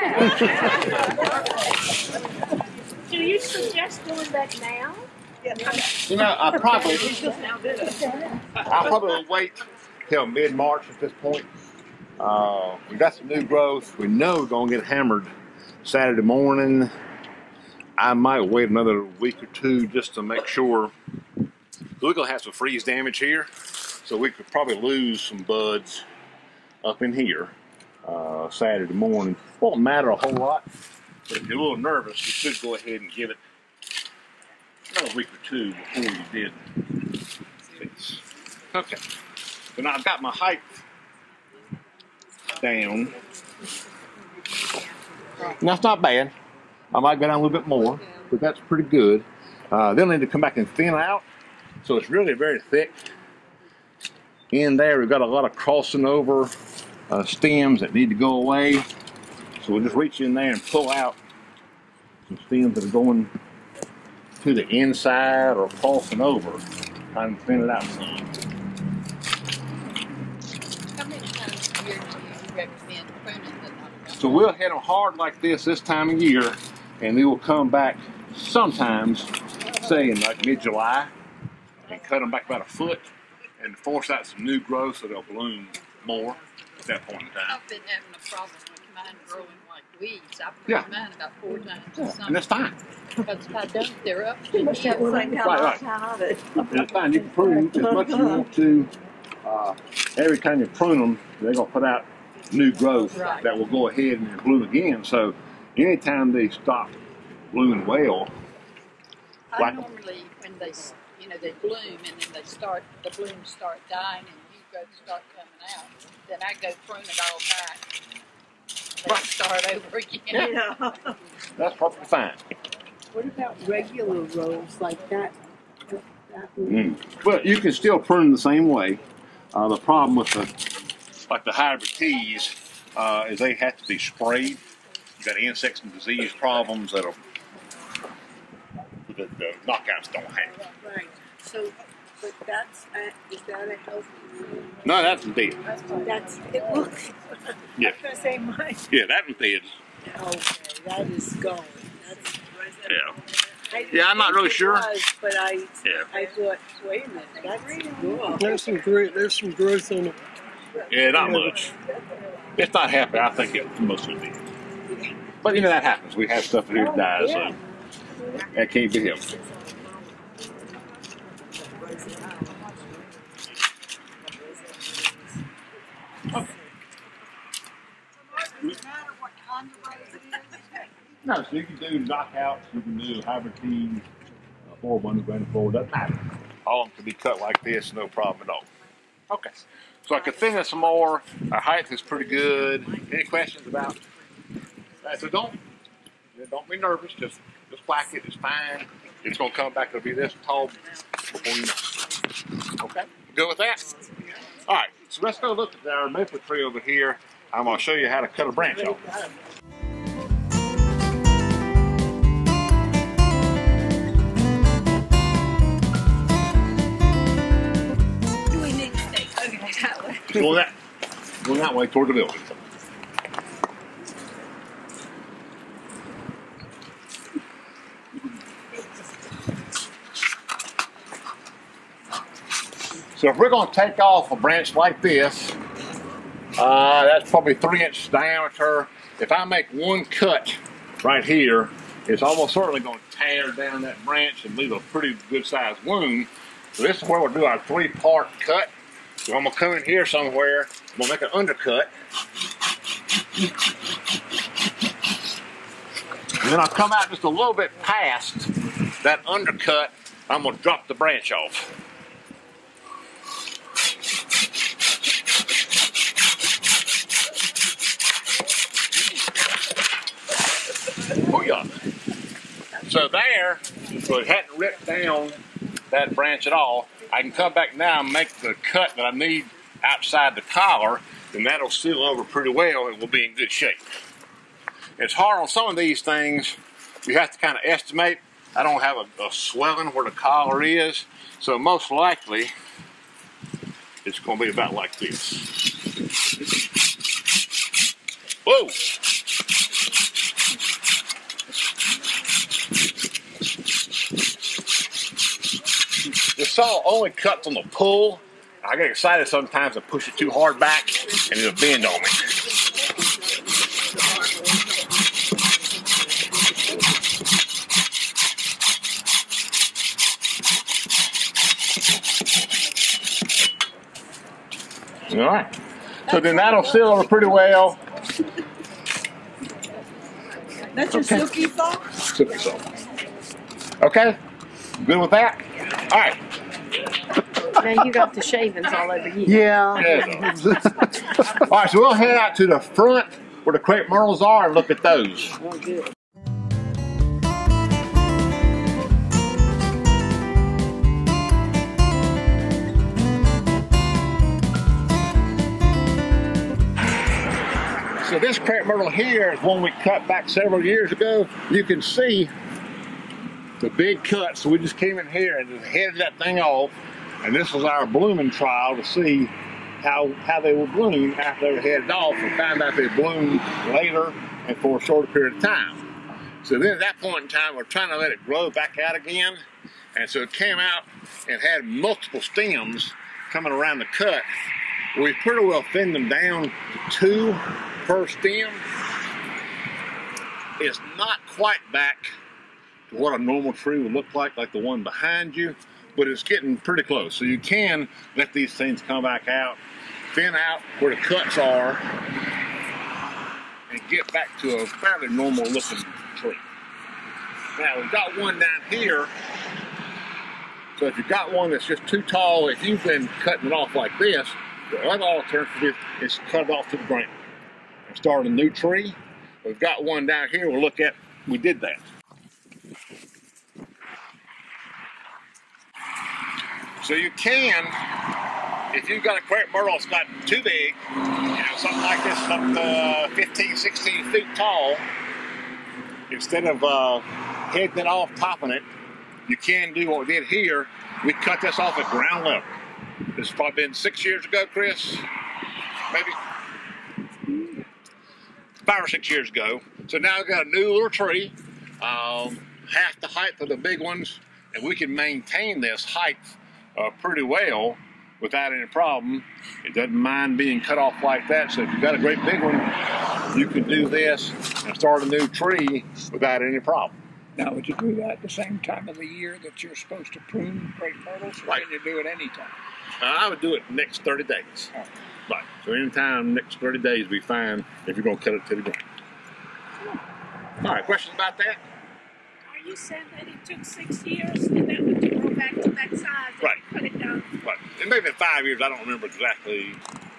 Speaker 9: Do you suggest going back now?
Speaker 1: You know, I probably, I'll probably wait till mid-March at this point. Uh, we got some new growth. We know we're going to get hammered Saturday morning. I might wait another week or two just to make sure. We're going to have some freeze damage here, so we could probably lose some buds up in here uh, Saturday morning. Won't matter a whole lot, but if you're a little nervous, you could go ahead and give it another week or two before you did this. Okay, so now I've got my height down. Now it's not bad. I might go down a little bit more, but that's pretty good. Uh, they'll need to come back and thin out, so it's really very thick. In there, we've got a lot of crossing over uh, stems that need to go away. So we'll just reach in there and pull out some stems that are going to the inside or crossing over, trying to thin it out some.
Speaker 6: How many times a year do you recommend pruning the knockout?
Speaker 1: So we'll hit them hard like this this time of year, and they will come back sometimes, say in like mid-July, and cut them back about a foot and force out some new growth so they'll bloom more at that point in time.
Speaker 6: I've been having a problem with mine growing like
Speaker 10: weeds. I prune
Speaker 1: Yeah.
Speaker 10: mine about four times a
Speaker 1: Yeah,
Speaker 10: summer.
Speaker 1: and that's fine.
Speaker 10: Because if I don't, they're up to
Speaker 4: You must have
Speaker 10: here.
Speaker 4: one down
Speaker 1: Right,
Speaker 4: all
Speaker 1: right.
Speaker 4: the time of it.
Speaker 1: And it's fine. You can prune as much as you want to. Uh, every time you prune them, they're going to put out new growth
Speaker 10: Right.
Speaker 1: that will go ahead and bloom again. So anytime they stop blooming well,
Speaker 10: I
Speaker 1: like
Speaker 10: normally, when they, s- you know, they bloom and then they start, the blooms start dying and new growth start coming out, then I go prune it all back. They
Speaker 1: Right.
Speaker 10: start over again.
Speaker 4: Yeah.
Speaker 1: that's perfectly fine.
Speaker 9: What about regular rows like that? That one?
Speaker 1: Mm. But you can still prune the same way. Uh, the problem with the, like the hybrid teas, uh, is they have to be sprayed. You got insects and disease problems that'll the, the knockouts don't have.
Speaker 9: Right. So, but that's, uh, is that a healthy food?
Speaker 1: No, that's dead.
Speaker 9: That's, it looks,
Speaker 1: Yeah.
Speaker 9: I was gonna say mine.
Speaker 1: Yeah, that one's dead.
Speaker 9: Okay, that is gone. That's,
Speaker 1: Yeah.
Speaker 9: I didn't
Speaker 1: Yeah, I'm not
Speaker 9: think
Speaker 1: really
Speaker 9: it
Speaker 1: sure.
Speaker 9: was, but I,
Speaker 1: Yeah.
Speaker 9: I thought, wait a minute, that's cool.
Speaker 5: There's some great, there's some growth on it.
Speaker 1: Yeah, not much. It's not happy. I think it mostly dead. But you know that happens. We have stuff that here dies, so that can't be helped. No, so you can do knockouts, you can do hybrid teas, uh, four one grand four, doesn't matter. All of them can be cut like this, no problem at all. Okay, so I can thin it some more. Our height is pretty good. Any questions about that? So don't, don't be nervous. Just, just whack it. It's fine. It's gonna come back. It'll be this tall before you know. Okay, good with that. All right, so let's go look at our maple tree over here. I'm gonna show you how to cut a branch off.
Speaker 9: We need to stay, okay, that way.
Speaker 1: Going that, going that way toward the building. So if we're going to take off a branch like this, uh, that's probably three inches diameter. If I make one cut right here, it's almost certainly going to tear down that branch and leave a pretty good sized wound. So this is where we'll do our three part cut. So I'm going to come in here somewhere, I'm going to make an undercut. And then I'll come out just a little bit past that undercut. I'm going to drop the branch off. Booyah. So there, so it hadn't ripped down that branch at all. I can come back now and make the cut that I need outside the collar, and that'll seal over pretty well and we'll be in good shape. It's hard on some of these things. You have to kind of estimate. I don't have a, a swelling where the collar is, so most likely it's going to be about like this. Whoa! The saw only cuts on the pull. I get excited sometimes and push it too hard back and it'll bend on me. All right. So then that'll seal over pretty well.
Speaker 9: That's your
Speaker 1: Okay.
Speaker 9: silky saw?
Speaker 1: Silky saw. Okay? Good with that? All right.
Speaker 4: Now you got the shavings all over you.
Speaker 3: Yeah.
Speaker 1: Yeah. All right, so we'll head out to the front where the crepe myrtles are and look at those.
Speaker 4: Oh, good.
Speaker 1: So this crepe myrtle here is one we cut back several years ago. You can see the big cut. So we just came in here and just headed that thing off. And this was our blooming trial to see how how they will bloom after they were headed off and find out they bloom later and for a shorter period of time. So then at that point in time, we're trying to let it grow back out again. And so it came out and had multiple stems coming around the cut. We pretty well thinned them down to two per stem. It's not quite back to what a normal tree would look like, like the one behind you, but it's getting pretty close. So you can let these things come back out, thin out where the cuts are, and get back to a fairly normal looking tree. Now we've got one down here, so if you've got one that's just too tall, if you've been cutting it off like this, the other alternative is cut it off to the ground and start a new tree. We've got one down here we'll look at, we did that. So you can, if you've got a crepe myrtle that's not too big, you know, something like this up to fifteen, sixteen feet tall, instead of uh, heading it off, topping it, you can do what we did here. We cut this off at ground level. This has probably been six years ago, Chris, maybe five or six years ago. So now we've got a new little tree, um, half the height of the big ones, and we can maintain this height uh, pretty well without any problem. It doesn't mind being cut off like that. So if you've got a great big one, you can do this and start a new tree without any problem.
Speaker 7: Now, would you do that at the same time of the year that you're supposed to prune crepe myrtles, or
Speaker 1: Right.
Speaker 7: can you do it any time?
Speaker 1: Uh, I would do it next thirty days.
Speaker 7: Oh.
Speaker 1: Right. So anytime next thirty days would be fine if you're going to cut it to the ground. All right, questions about that?
Speaker 9: Are you saying that it took six years and then we can go back to that size and
Speaker 1: Right.
Speaker 9: cut it down?
Speaker 1: Right. It may have been five years. I don't remember exactly.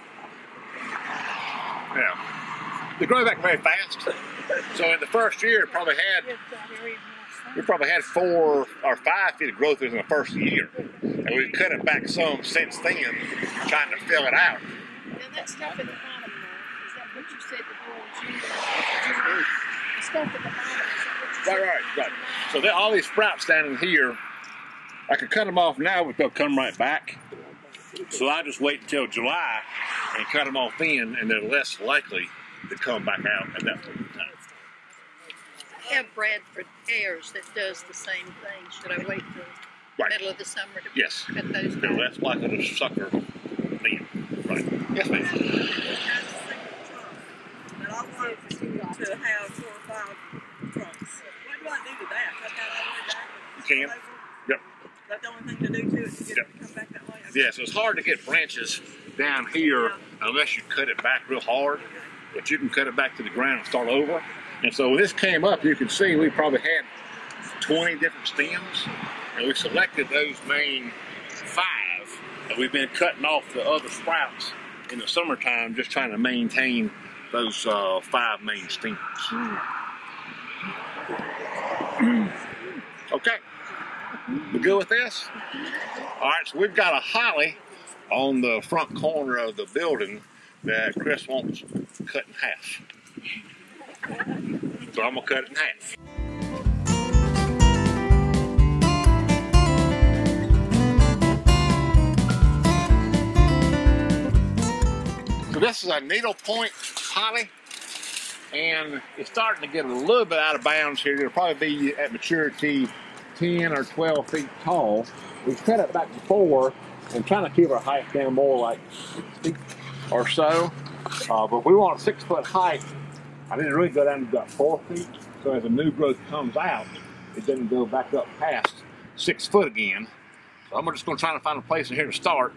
Speaker 1: Yeah. They grow back very fast. So in the first year, it probably had, we probably had four or five feet of growth within the first year. And we've cut it back some since then, trying to fill it out.
Speaker 9: Now that stuff at the bottom there, is that what you said the boys used? The stuff at the bottom, is that what you
Speaker 1: Right,
Speaker 9: said?
Speaker 1: right, right. So there, all these sprouts down in here, I could cut them off now, but they'll come right back. So I just wait until July and cut them off then, and they're less likely to come back out at that point in time.
Speaker 10: I have Bradford pears that does the same thing. Should I wait till
Speaker 1: Right.
Speaker 10: middle of the summer to
Speaker 1: Yes.
Speaker 10: cut those
Speaker 1: They're
Speaker 10: down?
Speaker 1: less likely to sucker then. Right. Yes, ma'am.
Speaker 11: But I wanted to have four or five trunks. What do I do to that? Cut that all the way back?
Speaker 1: You can. Yep.
Speaker 11: Is that the only thing to do to it to get
Speaker 1: Yep.
Speaker 11: it to come back that way?
Speaker 1: Yeah, so it's hard to get branches down here unless you cut it back real hard. But you can cut it back to the ground and start over. And so when this came up, you can see we probably had twenty different stems. And we selected those main five. And we've been cutting off the other sprouts in the summertime, just trying to maintain those uh, five main stems. Okay. We good with this? All right, so we've got a holly on the front corner of the building that Chris wants cut in half. So I'm gonna cut it in half. So this is a needle point holly, and it's starting to get a little bit out of bounds here. It'll probably be at maturity ten or twelve feet tall. We've cut it back before and trying to keep our height down more like six feet or so. Uh, but we want a six foot height. I didn't really go down to about four feet. So as the new growth comes out, it doesn't go back up past six foot again. So I'm just gonna try to find a place in here to start.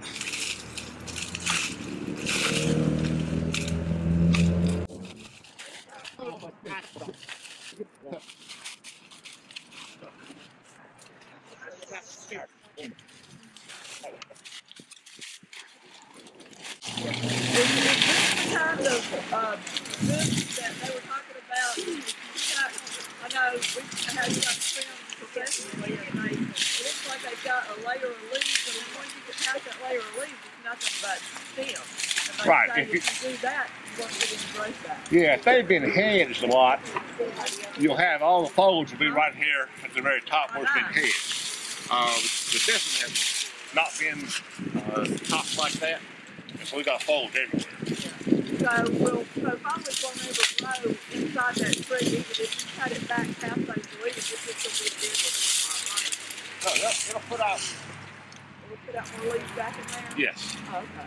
Speaker 11: Kind of uh, goods that they were talking about. I know we how you got to trim professionally, and they, it looks like they've got a layer of leaves, but then once you get past that layer of leaves, it's nothing but stem. And they
Speaker 1: Right.
Speaker 11: say
Speaker 1: If
Speaker 11: if you do that, you're going to get any growth back.
Speaker 1: Yeah, if they've been hedged a lot, you'll have all the foliage will be right here at the very top where it's been hedged. Uh, but this one has not been uh, topped like that, and so we got foliage everywhere.
Speaker 11: So we'll so probably won't ever grow inside that tree, even if you cut it back past those leaves, it's just a big difference.
Speaker 1: No, it'll, it'll put out.
Speaker 11: We'll put out more leaves back in there?
Speaker 1: Yes.
Speaker 11: Oh, okay.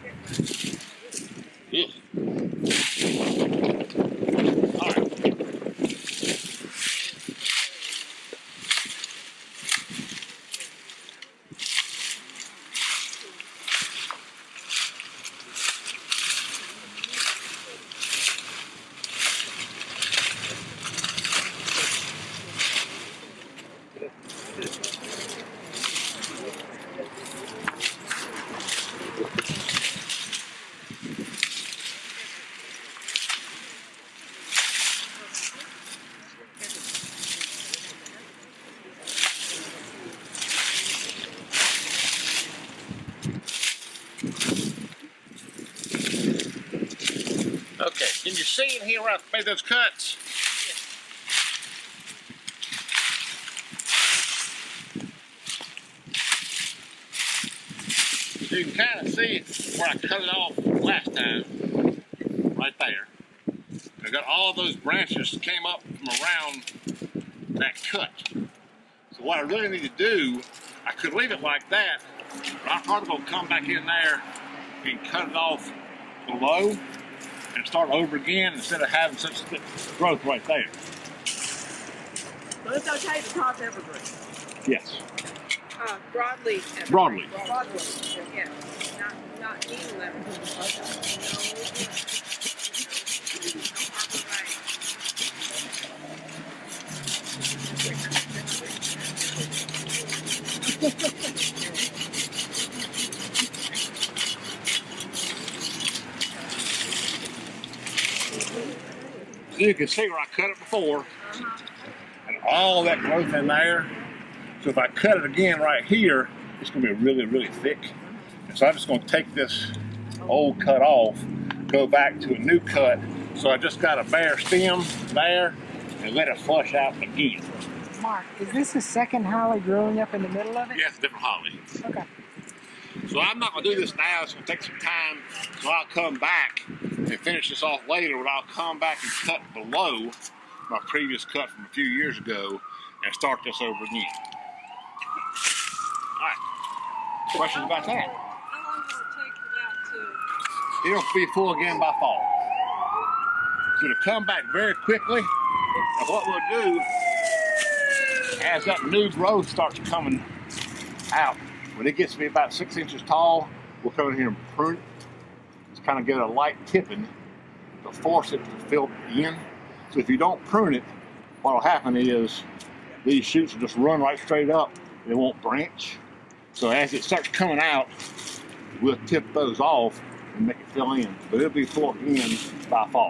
Speaker 1: Yeah. All right. you see in here where I made those cuts? So you can kind of see where I cut it off last time, right there. I got all those branches that came up from around that cut. So what I really need to do, I could leave it like that, but I'm probably going to come back in there and cut it off below and start over again instead of having such thick growth right there.
Speaker 11: So it's okay to top evergreen?
Speaker 1: Yes.
Speaker 11: Uh, broadleaf evergreen.
Speaker 1: Broadleaf.
Speaker 11: Broadleaf, yeah. Not, not needle evergreen.
Speaker 1: So you can see where I cut it before, uh-huh. and all that growth in there. So if I cut it again right here, it's going to be really, really thick. And so I'm just going to take this old cut off, go back to a new cut. So I just got a bare stem there and let it flush out again.
Speaker 12: Mark, is this a second holly growing up in the middle of it?
Speaker 1: Yes, different holly.
Speaker 12: Okay.
Speaker 1: So I'm not going to do this now. It's going to take some time. So I'll come back and finish this off later, but I'll come back and cut below my previous cut from a few years ago and start this over again. All right. Questions about that?
Speaker 11: How long will it take for that to...
Speaker 1: It'll be full again by fall. So it'll come back very quickly. And what we'll do, as that new growth starts coming out, when it gets to be about six inches tall, we'll come in here and prune it. Just kind of get a light tipping to force it to fill in. So if you don't prune it, what will happen is these shoots will just run right straight up. They won't branch. So as it starts coming out, we'll tip those off and make it fill in. But it'll be full again by fall.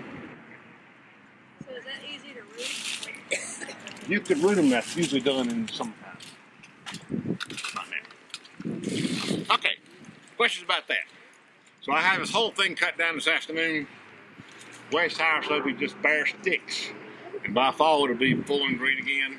Speaker 11: So is that easy to root?
Speaker 1: You could root them. That's usually done in summertime. Not now. Okay, questions about that? So I have this whole thing cut down this afternoon. Waste higher so it'll be just bare sticks. And by fall it'll be full and green again.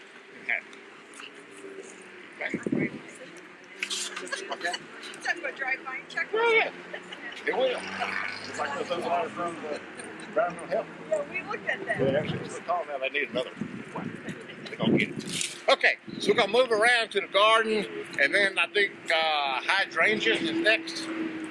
Speaker 1: Okay. Okay.
Speaker 11: Talking about dry vine check.
Speaker 1: Yeah, yeah. It will. It's like those other ones from the ground no help.
Speaker 11: Yeah, we looked at that.
Speaker 1: They actually just call now, they need another one. They're gonna get it. Okay, so we're gonna move around to the garden, and then I think uh, hydrangeas is next.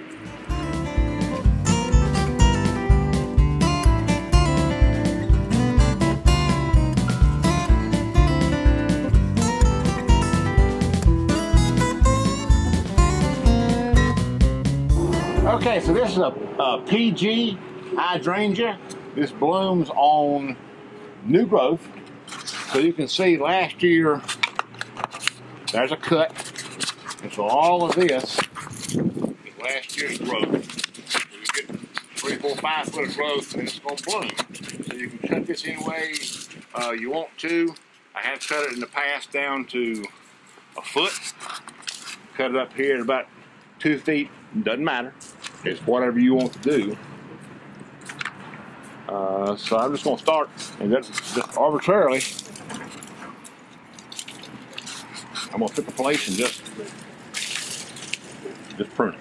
Speaker 1: Okay, so this is a, a P G hydrangea. This blooms on new growth. So you can see last year, there's a cut. And so all of this is last year's growth. So you get three, four, five foot of growth and it's going to bloom. So you can cut this any way uh, you want to. I have cut it in the past down to a foot. Cut it up here at about two feet. Doesn't matter. It's whatever you want to do. Uh, so I'm just going to start, and that's just arbitrarily. I'm going to pick a place and just, just prune it.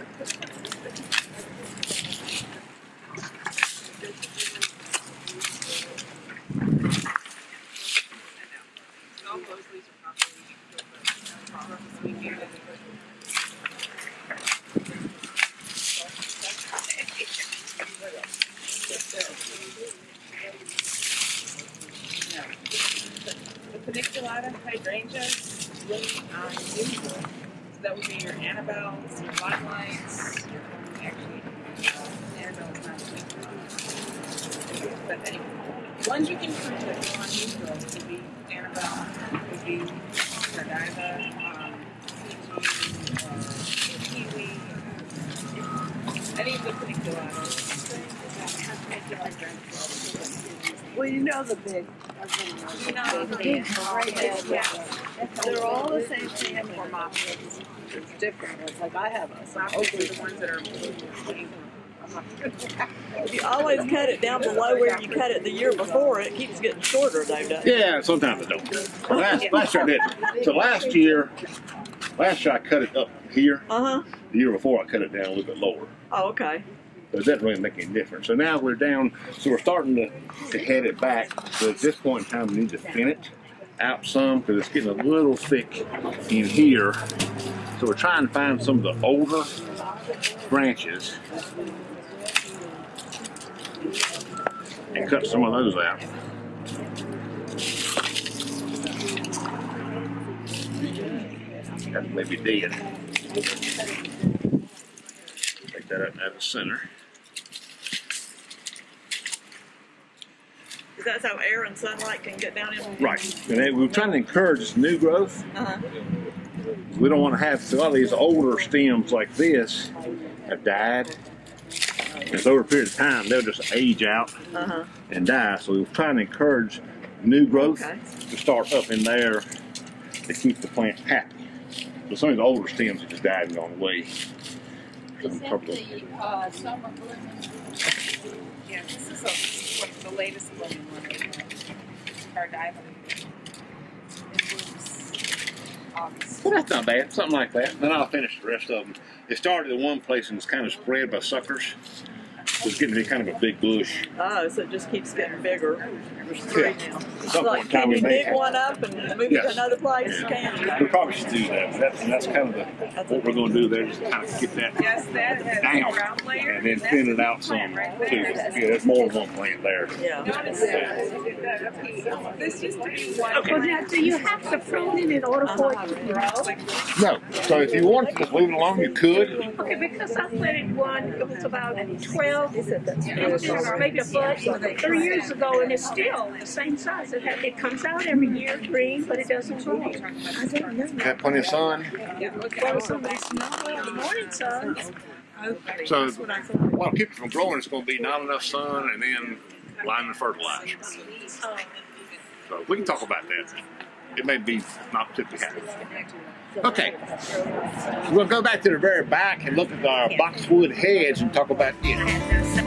Speaker 11: Paniculata hydrangeas bloom on new growth. So that would be your Annabelles, your limelights, your actually uh, Annabelle's not new. But anyway, ones you can prune that go on new growth would be Annabelle, would be Godiva, um, kiwi, uh, any of the paniculatas.
Speaker 4: Well, you know the big.
Speaker 11: You know the big,
Speaker 4: right?
Speaker 11: Yeah.
Speaker 4: They're all the same family. It's different. It's like I have a.
Speaker 11: Mopses are the ones that are If you always cut it down below where you cut it the year before, it keeps getting shorter, though, doesn't it?
Speaker 2: Yeah, sometimes I don't. Last, last year I did. So last year, last year I cut it up here.
Speaker 11: Uh-huh.
Speaker 2: The year before I cut it down a little bit lower.
Speaker 11: Oh, okay.
Speaker 2: But it doesn't really make any difference. So now we're down, so we're starting to, to head it back. So at this point in time, we need to thin it out some because it's getting a little thick in here. So we're trying to find some of the older branches and cut some of those out. That may be dead. Take that out out of the center.
Speaker 11: Is that so air and sunlight can get down in?
Speaker 2: Right. And they, we're trying to encourage new growth.
Speaker 11: Uh-huh.
Speaker 2: We don't want to have a lot of these older stems like this have died. And so over a period of time, they'll just age out
Speaker 11: uh-huh.
Speaker 2: and die. So we're trying to encourage new growth
Speaker 11: Okay.
Speaker 2: to start up in there to keep the plant happy. So some of the older stems have just died and gone away.
Speaker 10: Is that the uh, summer blooming?
Speaker 13: Yeah, this is a, what, the latest blooming one. Our diamond. It blooms August.
Speaker 2: Well, that's not bad. Something like that. Then I'll finish the rest of them. It started in one place and it's kind of spread by suckers. So it's getting to be kind of a big bush.
Speaker 11: Oh, so it just keeps getting bigger. There's three
Speaker 2: Yeah.
Speaker 11: now.
Speaker 2: At
Speaker 11: It's
Speaker 2: some
Speaker 11: like,
Speaker 2: point in time
Speaker 11: can
Speaker 2: we
Speaker 11: you
Speaker 2: may
Speaker 11: dig one up and move it
Speaker 2: Yes.
Speaker 11: to another place? Can
Speaker 2: We
Speaker 11: you?
Speaker 2: probably should do that. That's, and that's kind of the, what we're going to do there, just kind of get that
Speaker 13: Yes, that has
Speaker 2: down
Speaker 13: a ground layer.
Speaker 2: and then thin it out some too. Yeah, there's more than one plant there.
Speaker 11: Yeah.
Speaker 13: Notice that this used to be one.
Speaker 9: Okay, now do you have to prune it in order for it to grow?
Speaker 2: No. So if you wanted to just leave it alone, you could.
Speaker 9: Okay, because I planted one, it was about twelve inches or maybe a foot three years ago, and it's still the same size. It, had, it comes out every year green, but it doesn't grow. I didn't know that.
Speaker 2: Have plenty of sun.
Speaker 9: Well, somebody's not well, the morning sun.
Speaker 2: So what'll keep it from growing is going to be not enough sun and then lime and fertilizer. So we can talk about that. It may be not particularly happy. Okay, we'll go back to the very back and look at our boxwood hedge and talk about it.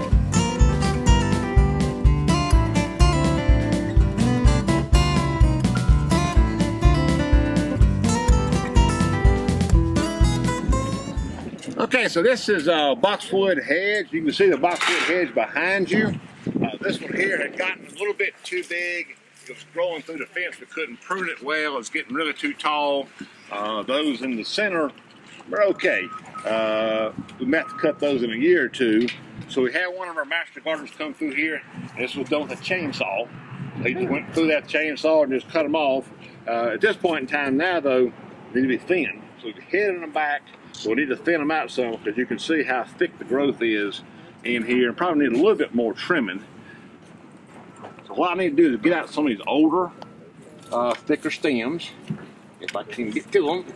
Speaker 2: Okay, so this is a boxwood hedge. You can see the boxwood hedge behind you. Uh, this one here had gotten a little bit too big. It was growing through the fence. We couldn't prune it well. It's getting really too tall. Uh, those in the center are okay. Uh, we may have to cut those in a year or two. So we had one of our master gardeners come through here. This was done with a chainsaw. He just went through that chainsaw and just cut them off. Uh, at this point in time now, though, they need to be thin. So the head and the back, so we need to thin them out some because you can see how thick the growth is in here and probably need a little bit more trimming. So what I need to do is get out some of these older, uh, thicker stems, if I can get to them.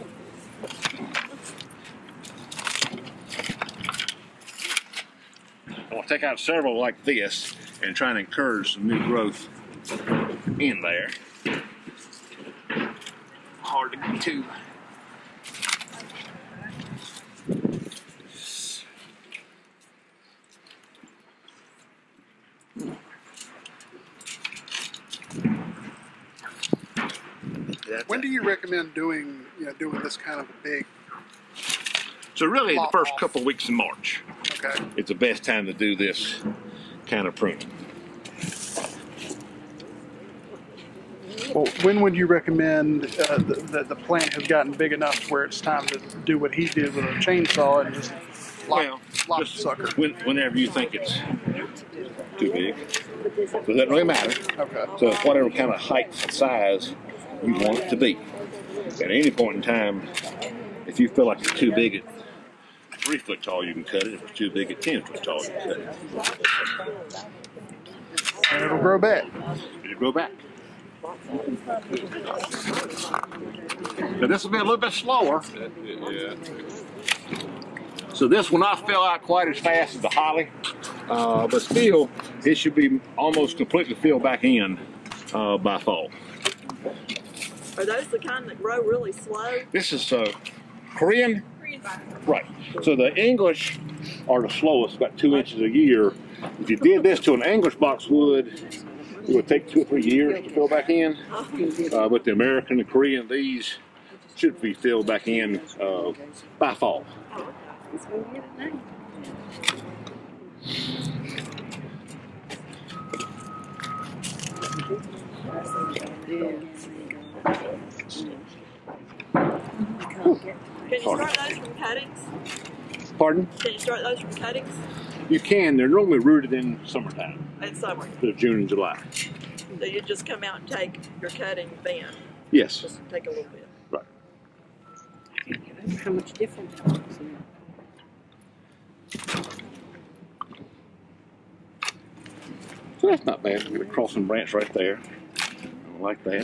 Speaker 2: I'm going to take out several like this and try and encourage some new growth in there. Hard to get to.
Speaker 3: When do you recommend doing, you know, doing this kind of a big?
Speaker 2: So really, the first couple of weeks in March.
Speaker 3: Okay.
Speaker 2: It's the best time to do this kind of pruning.
Speaker 3: Well, when would you recommend uh, that the plant has gotten big enough where it's time to do what he did with a chainsaw and just lop,
Speaker 2: Well,
Speaker 3: lop
Speaker 2: just
Speaker 3: the sucker?
Speaker 2: when, whenever you think it's too big. So it doesn't really matter.
Speaker 3: Okay.
Speaker 2: So it's whatever kind of height and size you want it to be. At any point in time, if you feel like it's too big at three foot tall, you can cut it. If it's too big at ten foot tall, you can cut it.
Speaker 3: And it'll grow back.
Speaker 2: It'll grow back. Now this will be a little bit slower.
Speaker 1: Yeah.
Speaker 2: So this will not fill out quite as fast as the holly, uh, but still, it should be almost completely filled back in uh, by fall.
Speaker 11: Are those the kind that grow really slow?
Speaker 2: This is uh, Korean
Speaker 11: Koreans.
Speaker 2: Right. So the English are the slowest, about two inches a year. If you did this to an English boxwood, it would take two or three years to fill back in. Uh, but the American and Korean, these should be filled back in uh, by fall.
Speaker 11: Can you start those from cuttings?
Speaker 2: Pardon?
Speaker 11: Can you start those from cuttings?
Speaker 2: You can. They're normally rooted in summertime.
Speaker 11: In summer.
Speaker 2: So June and July.
Speaker 11: So you just come out and take your cutting then?
Speaker 2: Yes.
Speaker 11: Just take a little bit.
Speaker 2: Right.
Speaker 9: How much different?
Speaker 2: So that's not bad. We've got a crossing branch right there. I like that.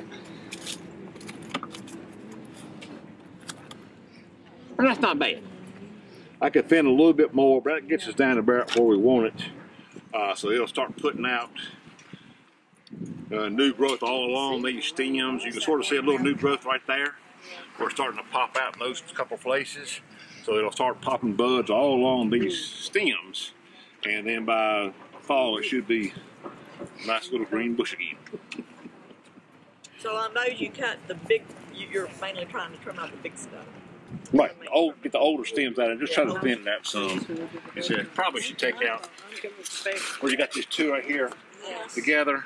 Speaker 2: And that's not bad. I could thin a little bit more, but that gets us down about where we want it. Uh, so it'll start putting out uh, new growth all along these stems. You can sort of see a little new growth right there. We're starting to pop out in those couple places. So it'll start popping buds all along these stems. And then by fall, it should be a nice little green bush again.
Speaker 11: So on those you cut the big, you're mainly trying to trim out the big stuff.
Speaker 2: Right, old, get the older stems out and just try to thin that some. You said probably should take out where you got these two right here together.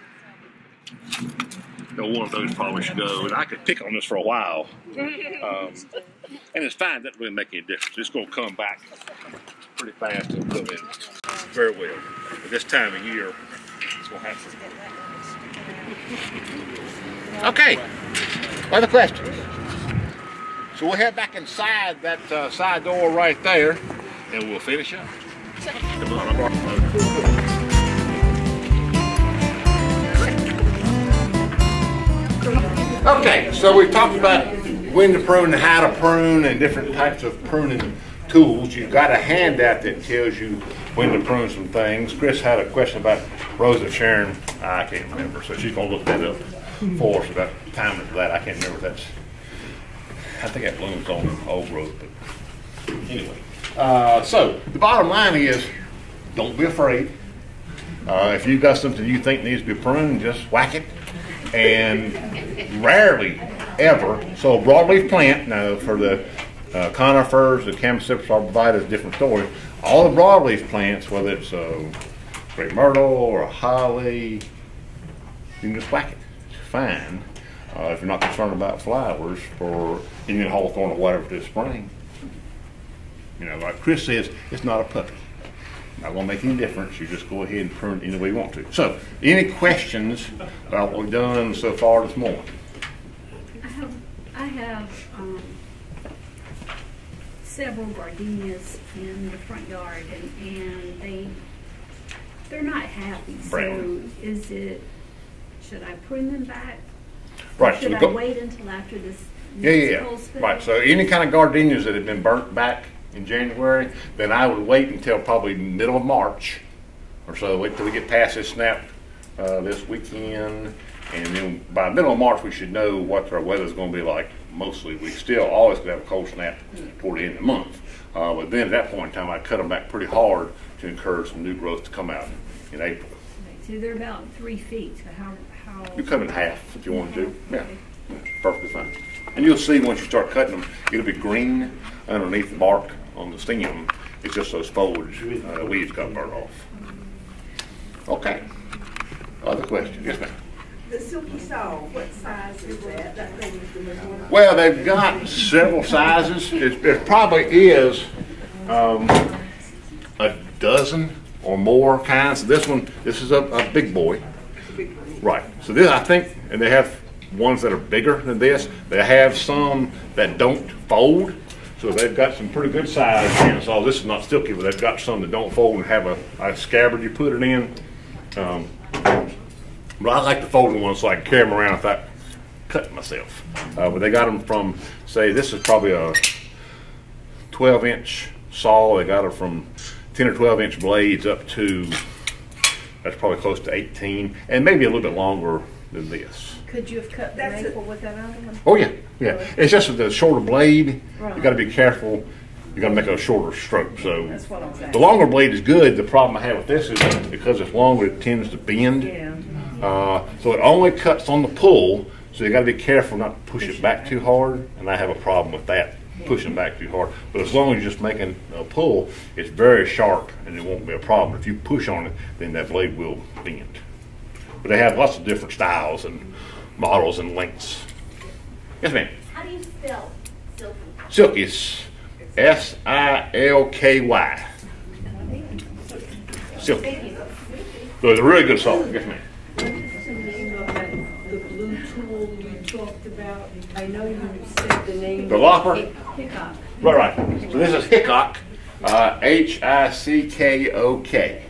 Speaker 2: No, one of those probably should go. And I could pick on this for a while, um, and it's fine. That doesn't really make any difference. It's going to come back pretty fast and fill in very well. At this time of year, it's going to happen. Okay, other questions? So we'll head back inside that uh, side door right there, and we'll finish up. Come on, okay, so we've talked about when to prune and how to prune and different types of pruning tools. You've got a handout that tells you when to prune some things. Chris had a question about Rosa Sharon. I can't remember, so she's going to look that up for us about timing for that. I can't remember if that's. I think that bloom's on old growth, but anyway. Uh, so the bottom line is, don't be afraid. Uh, if you've got something you think needs to be pruned, just whack it. And rarely, ever, so a broadleaf plant, now for the uh, conifers, the Camacypris arborvitae is a different story. All the broadleaf plants, whether it's a great myrtle or a holly, you can just whack it. It's fine. Uh, if you're not concerned about flowers for Indian hawthorn or whatever this spring. You know, like Chris says, it's not a puppy. Not going to make any difference. You just go ahead and prune it any way you want to. So, any questions about what we've done so far this morning?
Speaker 8: I have, I have um, several gardenias in the front yard, and, and they, they're not happy.
Speaker 2: Brown.
Speaker 8: So, is it, should I prune them back?
Speaker 2: Right.
Speaker 8: Should
Speaker 2: so
Speaker 8: I
Speaker 2: go,
Speaker 8: wait until after this?
Speaker 2: Yeah, yeah, yeah. Right. So, any kind of gardenias that have been burnt back in January, then I would wait until probably middle of March or so. Wait till we get past this snap uh, this weekend, and then by middle of March we should know what our weather's going to be like. Mostly, we still always could have a cold snap toward the end of the month, uh, but then at that point in time, I cut them back pretty hard to encourage some new growth to come out in April.
Speaker 8: So they're about three feet. So how how?
Speaker 2: You cut it in half if you want to. Yeah, perfectly fine. And you'll see once you start cutting them, it'll be green underneath the bark on the stem. It's just those foliage uh, leaves got burned off. Okay. Other questions? Yes, ma'am.
Speaker 14: The silky saw, what size is that? That thing is the one.
Speaker 2: Well, they've got several sizes. It, it probably is um, a dozen or more kinds. This one, this is a, a big boy. Right. So this, I think, and they have ones that are bigger than this. They have some that don't fold. So they've got some pretty good size handsaws. This is not silky, but they've got some that don't fold and have a, a scabbard you put it in. Um, but I like the folding ones so I can carry them around without cutting myself. Uh, but they got them from, say, this is probably a twelve inch saw. They got it from ten or twelve inch blades up to, that's probably close to eighteen, and maybe a little bit longer than this.
Speaker 8: Could you have cut the maple with that other one?
Speaker 2: Oh yeah, yeah. It's just the shorter blade.
Speaker 8: Right.
Speaker 2: You got to be careful
Speaker 1: you got to make a shorter stroke. So
Speaker 14: That's what I'm saying.
Speaker 1: the longer blade is good. The problem I have with this is because it's longer, it tends to bend.
Speaker 14: Yeah.
Speaker 1: Uh, so it only cuts on the pull. So you got to be careful not to push it back too hard. And I have a problem with that, pushing back too hard. But as long as you're just making a pull, it's very sharp and it won't be a problem. If you push on it, then that blade will bend. But they have lots of different styles and models and lengths. Yes, ma'am.
Speaker 15: How do you spell silky?
Speaker 1: Silky is S I L K Y. Silky. So it's a really good salt. Yes, ma'am.
Speaker 14: What's the name of that, the blue tool you talked about? I know you said the name.
Speaker 1: The lopper?
Speaker 14: Hickok.
Speaker 1: Right, right. So this is Hickok, uh, H I C K O K.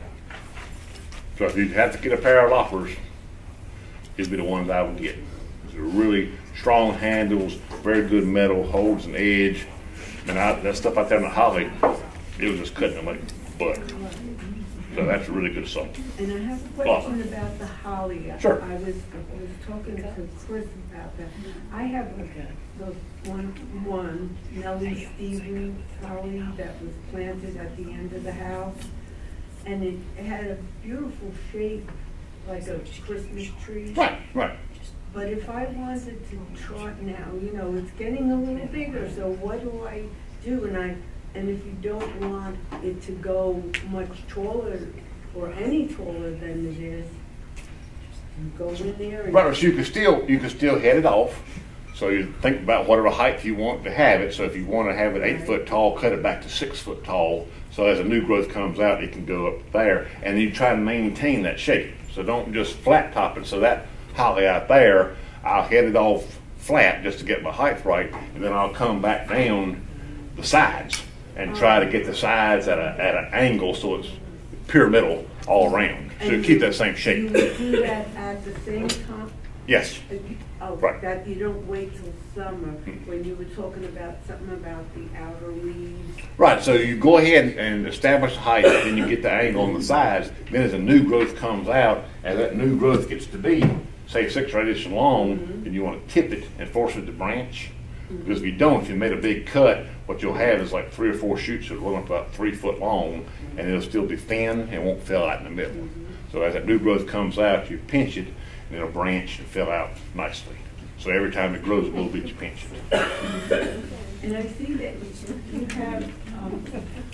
Speaker 1: So if you have to get a pair of loppers, these would be the ones I would get. They're really strong handles, very good metal, holds an edge. And I, that stuff out there in the holly, it was just cutting them like butter. So that's a really good salt.
Speaker 14: And I have a question about the holly.
Speaker 1: Sure.
Speaker 14: I was, I was talking to Chris about that. I have a, the one, one Nellie Stevens holly that was planted at the end of the house. And it had a beautiful shape, like a Christmas tree.
Speaker 1: Right, right.
Speaker 14: But if I wanted to try now, you know, it's getting a little bigger, so what do I do? And I, and if you don't want it to go much taller or any taller than it is, you go in there and...
Speaker 1: Right, so you can still, you can still head it off. So you think about whatever height you want to have it. So if you want to have it eight foot tall, cut it back to six foot tall. So as a new growth comes out, it can go up there. And you try to maintain that shape. So don't just flat top it. So that holly out there, I'll head it off flat just to get my height right. And then I'll come back down the sides and try to get the sides at, a, at an angle so it's pyramidal all around. So you keep that same shape.
Speaker 14: You would do that at the same time?
Speaker 1: Yes.
Speaker 14: Oh,
Speaker 1: Right.
Speaker 14: that you don't wait till summer when you were talking about something about the outer leaves.
Speaker 1: Right, so you go ahead and establish the height, then you get the angle on the sides. Then as a new growth comes out, as that new growth gets to be, say six or eight inches long, mm-hmm. then you want to tip it and force it to branch. Mm-hmm. Because if you don't, if you made a big cut, what you'll have is like three or four shoots that run up about three foot long, and it'll still be thin and won't fill out in the middle. Mm-hmm. So as that new growth comes out, you pinch it, and it'll branch and fill out nicely. So every time it grows a little bit, you pinch it.
Speaker 14: And I see that you have, um,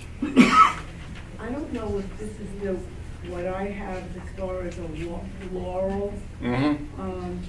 Speaker 14: I don't know if this is the, what I have as far as a laurel.
Speaker 1: Mm-hmm.
Speaker 14: Um,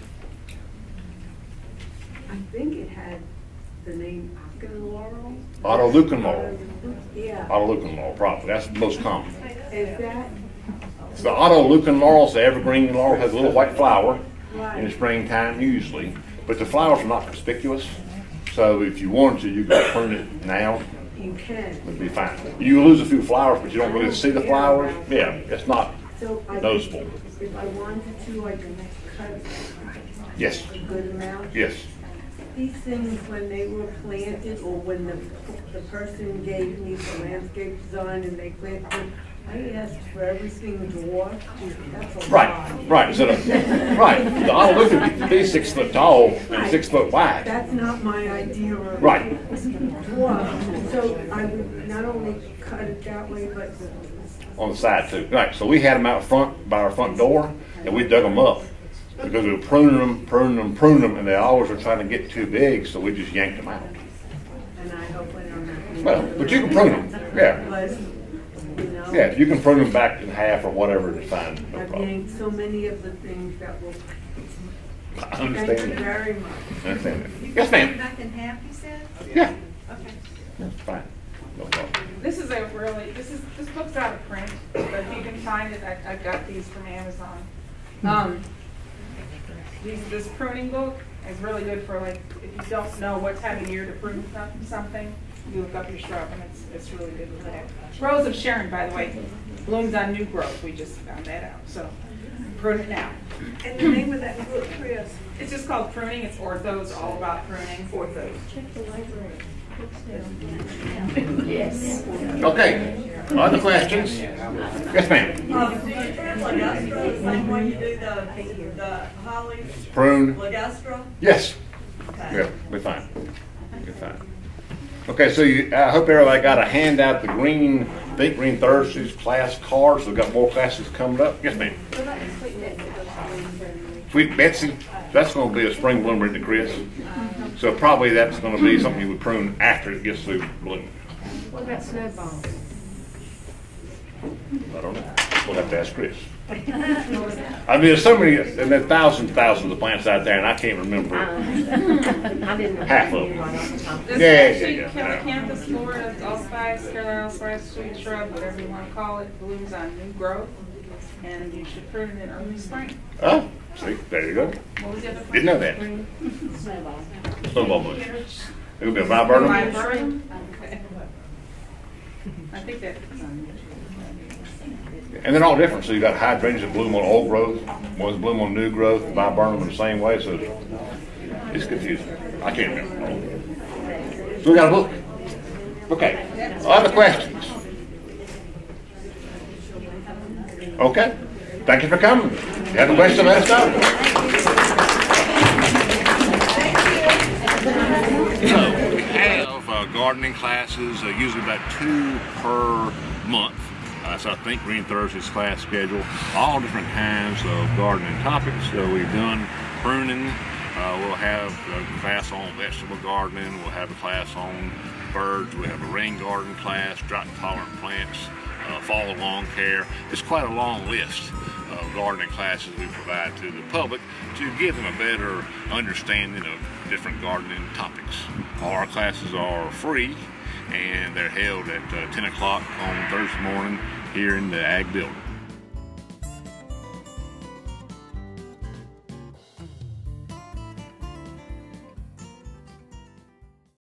Speaker 14: I think it had the name Aachen laurel.
Speaker 1: Autoleucon laurel.
Speaker 14: Yeah.
Speaker 1: Autoleucon laurel, probably. That's the most common.
Speaker 14: Is that?
Speaker 1: So the autoleucon laurel, the evergreen laurel, has a little white flower
Speaker 14: Right.
Speaker 1: in the springtime usually, but the flowers are not conspicuous. So if you wanted to, you could prune it now.
Speaker 14: You can.
Speaker 1: It'd be fine. You lose a few flowers, but you don't really see the flowers. Yeah, it's not
Speaker 14: so I
Speaker 1: noticeable.
Speaker 14: If I wanted to, I can cut
Speaker 1: Yes.
Speaker 14: a good amount.
Speaker 1: Yes.
Speaker 14: These things, when they were planted, or when the the person gave me the landscape design and they planted them, I asked for everything dwarf. That's a
Speaker 1: Right,
Speaker 14: lot.
Speaker 1: right. So the, right, the autoleucon would be six foot tall and six foot wide.
Speaker 14: That's not my idea of
Speaker 1: Right.
Speaker 14: dwarf. So I would not only cut it that way, but
Speaker 1: On the side too. Right. So we had them out front by our front door, and we dug them up because we were pruning them, pruning them, pruning them, and they always were trying to get too big, so we just yanked them out.
Speaker 14: and I hope I don't have to.
Speaker 1: Well, but you can prune them. Yeah.
Speaker 14: But, you know,
Speaker 1: Yeah, if you can prune them back in half or whatever, it's fine. No
Speaker 14: I've
Speaker 1: problem.
Speaker 14: yanked so many of the things that will.
Speaker 1: I
Speaker 14: Thank
Speaker 1: understand
Speaker 14: you
Speaker 1: that.
Speaker 14: very much.
Speaker 1: I understand that.
Speaker 13: You
Speaker 1: Yes,
Speaker 13: cut it
Speaker 1: ma'am.
Speaker 13: back in half, you said?
Speaker 1: Yeah.
Speaker 13: Okay.
Speaker 1: That's fine. No problem.
Speaker 11: This is a really, this is, this book's out of print, but if you can find it, I, I got these from Amazon. Um, these, this pruning book is really good for, like, if you don't know what time of year to prune some- something, you look up your shrub, and it's, it's really good for that. Rose of Sharon, by the way, blooms on new growth. We just found that out, so prune it now.
Speaker 14: And the name of that book, Chris?
Speaker 11: It's just called Pruning. It's orthos, all about pruning. Orthos.
Speaker 14: Check the library.
Speaker 11: Yes.
Speaker 1: Okay. Other questions? Yes, ma'am.
Speaker 14: Um, Lagastra, same way you do the, the holly?
Speaker 1: Prune?
Speaker 14: Lagastra?
Speaker 1: Yes.
Speaker 14: Okay.
Speaker 1: Yeah, we're fine. We're fine.
Speaker 2: Okay, so you, I hope everybody got a handout, the green, Think Green Thursdays class cards. We've got more classes coming up. Yes, ma'am. Sweet Betsy, that's going to be a spring bloomer, isn't it, Chris? So probably that's going to be something you would prune after it gets through bloom.
Speaker 4: What about snowballs?
Speaker 2: I don't know. We'll have to ask Chris. I mean, there's so many, and there's thousands and thousands of plants out there, and I can't remember half of them.
Speaker 13: This
Speaker 2: Yeah,
Speaker 13: is
Speaker 2: yeah,
Speaker 13: actually
Speaker 2: yeah.
Speaker 13: Calycanthus Florida, allspice, Carolina allspice, sweet shrub, whatever you want to call it, blooms on new growth, and you should prune it in early spring.
Speaker 2: Oh, see, there you go.
Speaker 13: What was the other?
Speaker 2: Didn't know that.
Speaker 6: Snowball.
Speaker 2: Snowball bush. It'll be a viburnum.
Speaker 13: Viburnum? Okay. I think that's on YouTube.
Speaker 2: And they're all different. So you got hydrangeas that bloom on old growth, ones that bloom on new growth, viburnum in the same way. So it's, it's confusing. I can't remember. So we got a book. Okay. Other questions? Okay. Thank you for coming. If you have a question, let us know. So we have uh, gardening classes, uh, usually about two per month. Uh, so I think Green Thursday's class schedule, all different kinds of gardening topics. So we've done pruning. Uh, we'll have a class on vegetable gardening. We'll have a class on birds. We have a rain garden class, drought tolerant plants, uh, fall and lawn care. It's quite a long list of gardening classes we provide to the public to give them a better understanding of different gardening topics. All our classes are free, and they're held at uh, ten o'clock on Thursday morning here in the Ag Building.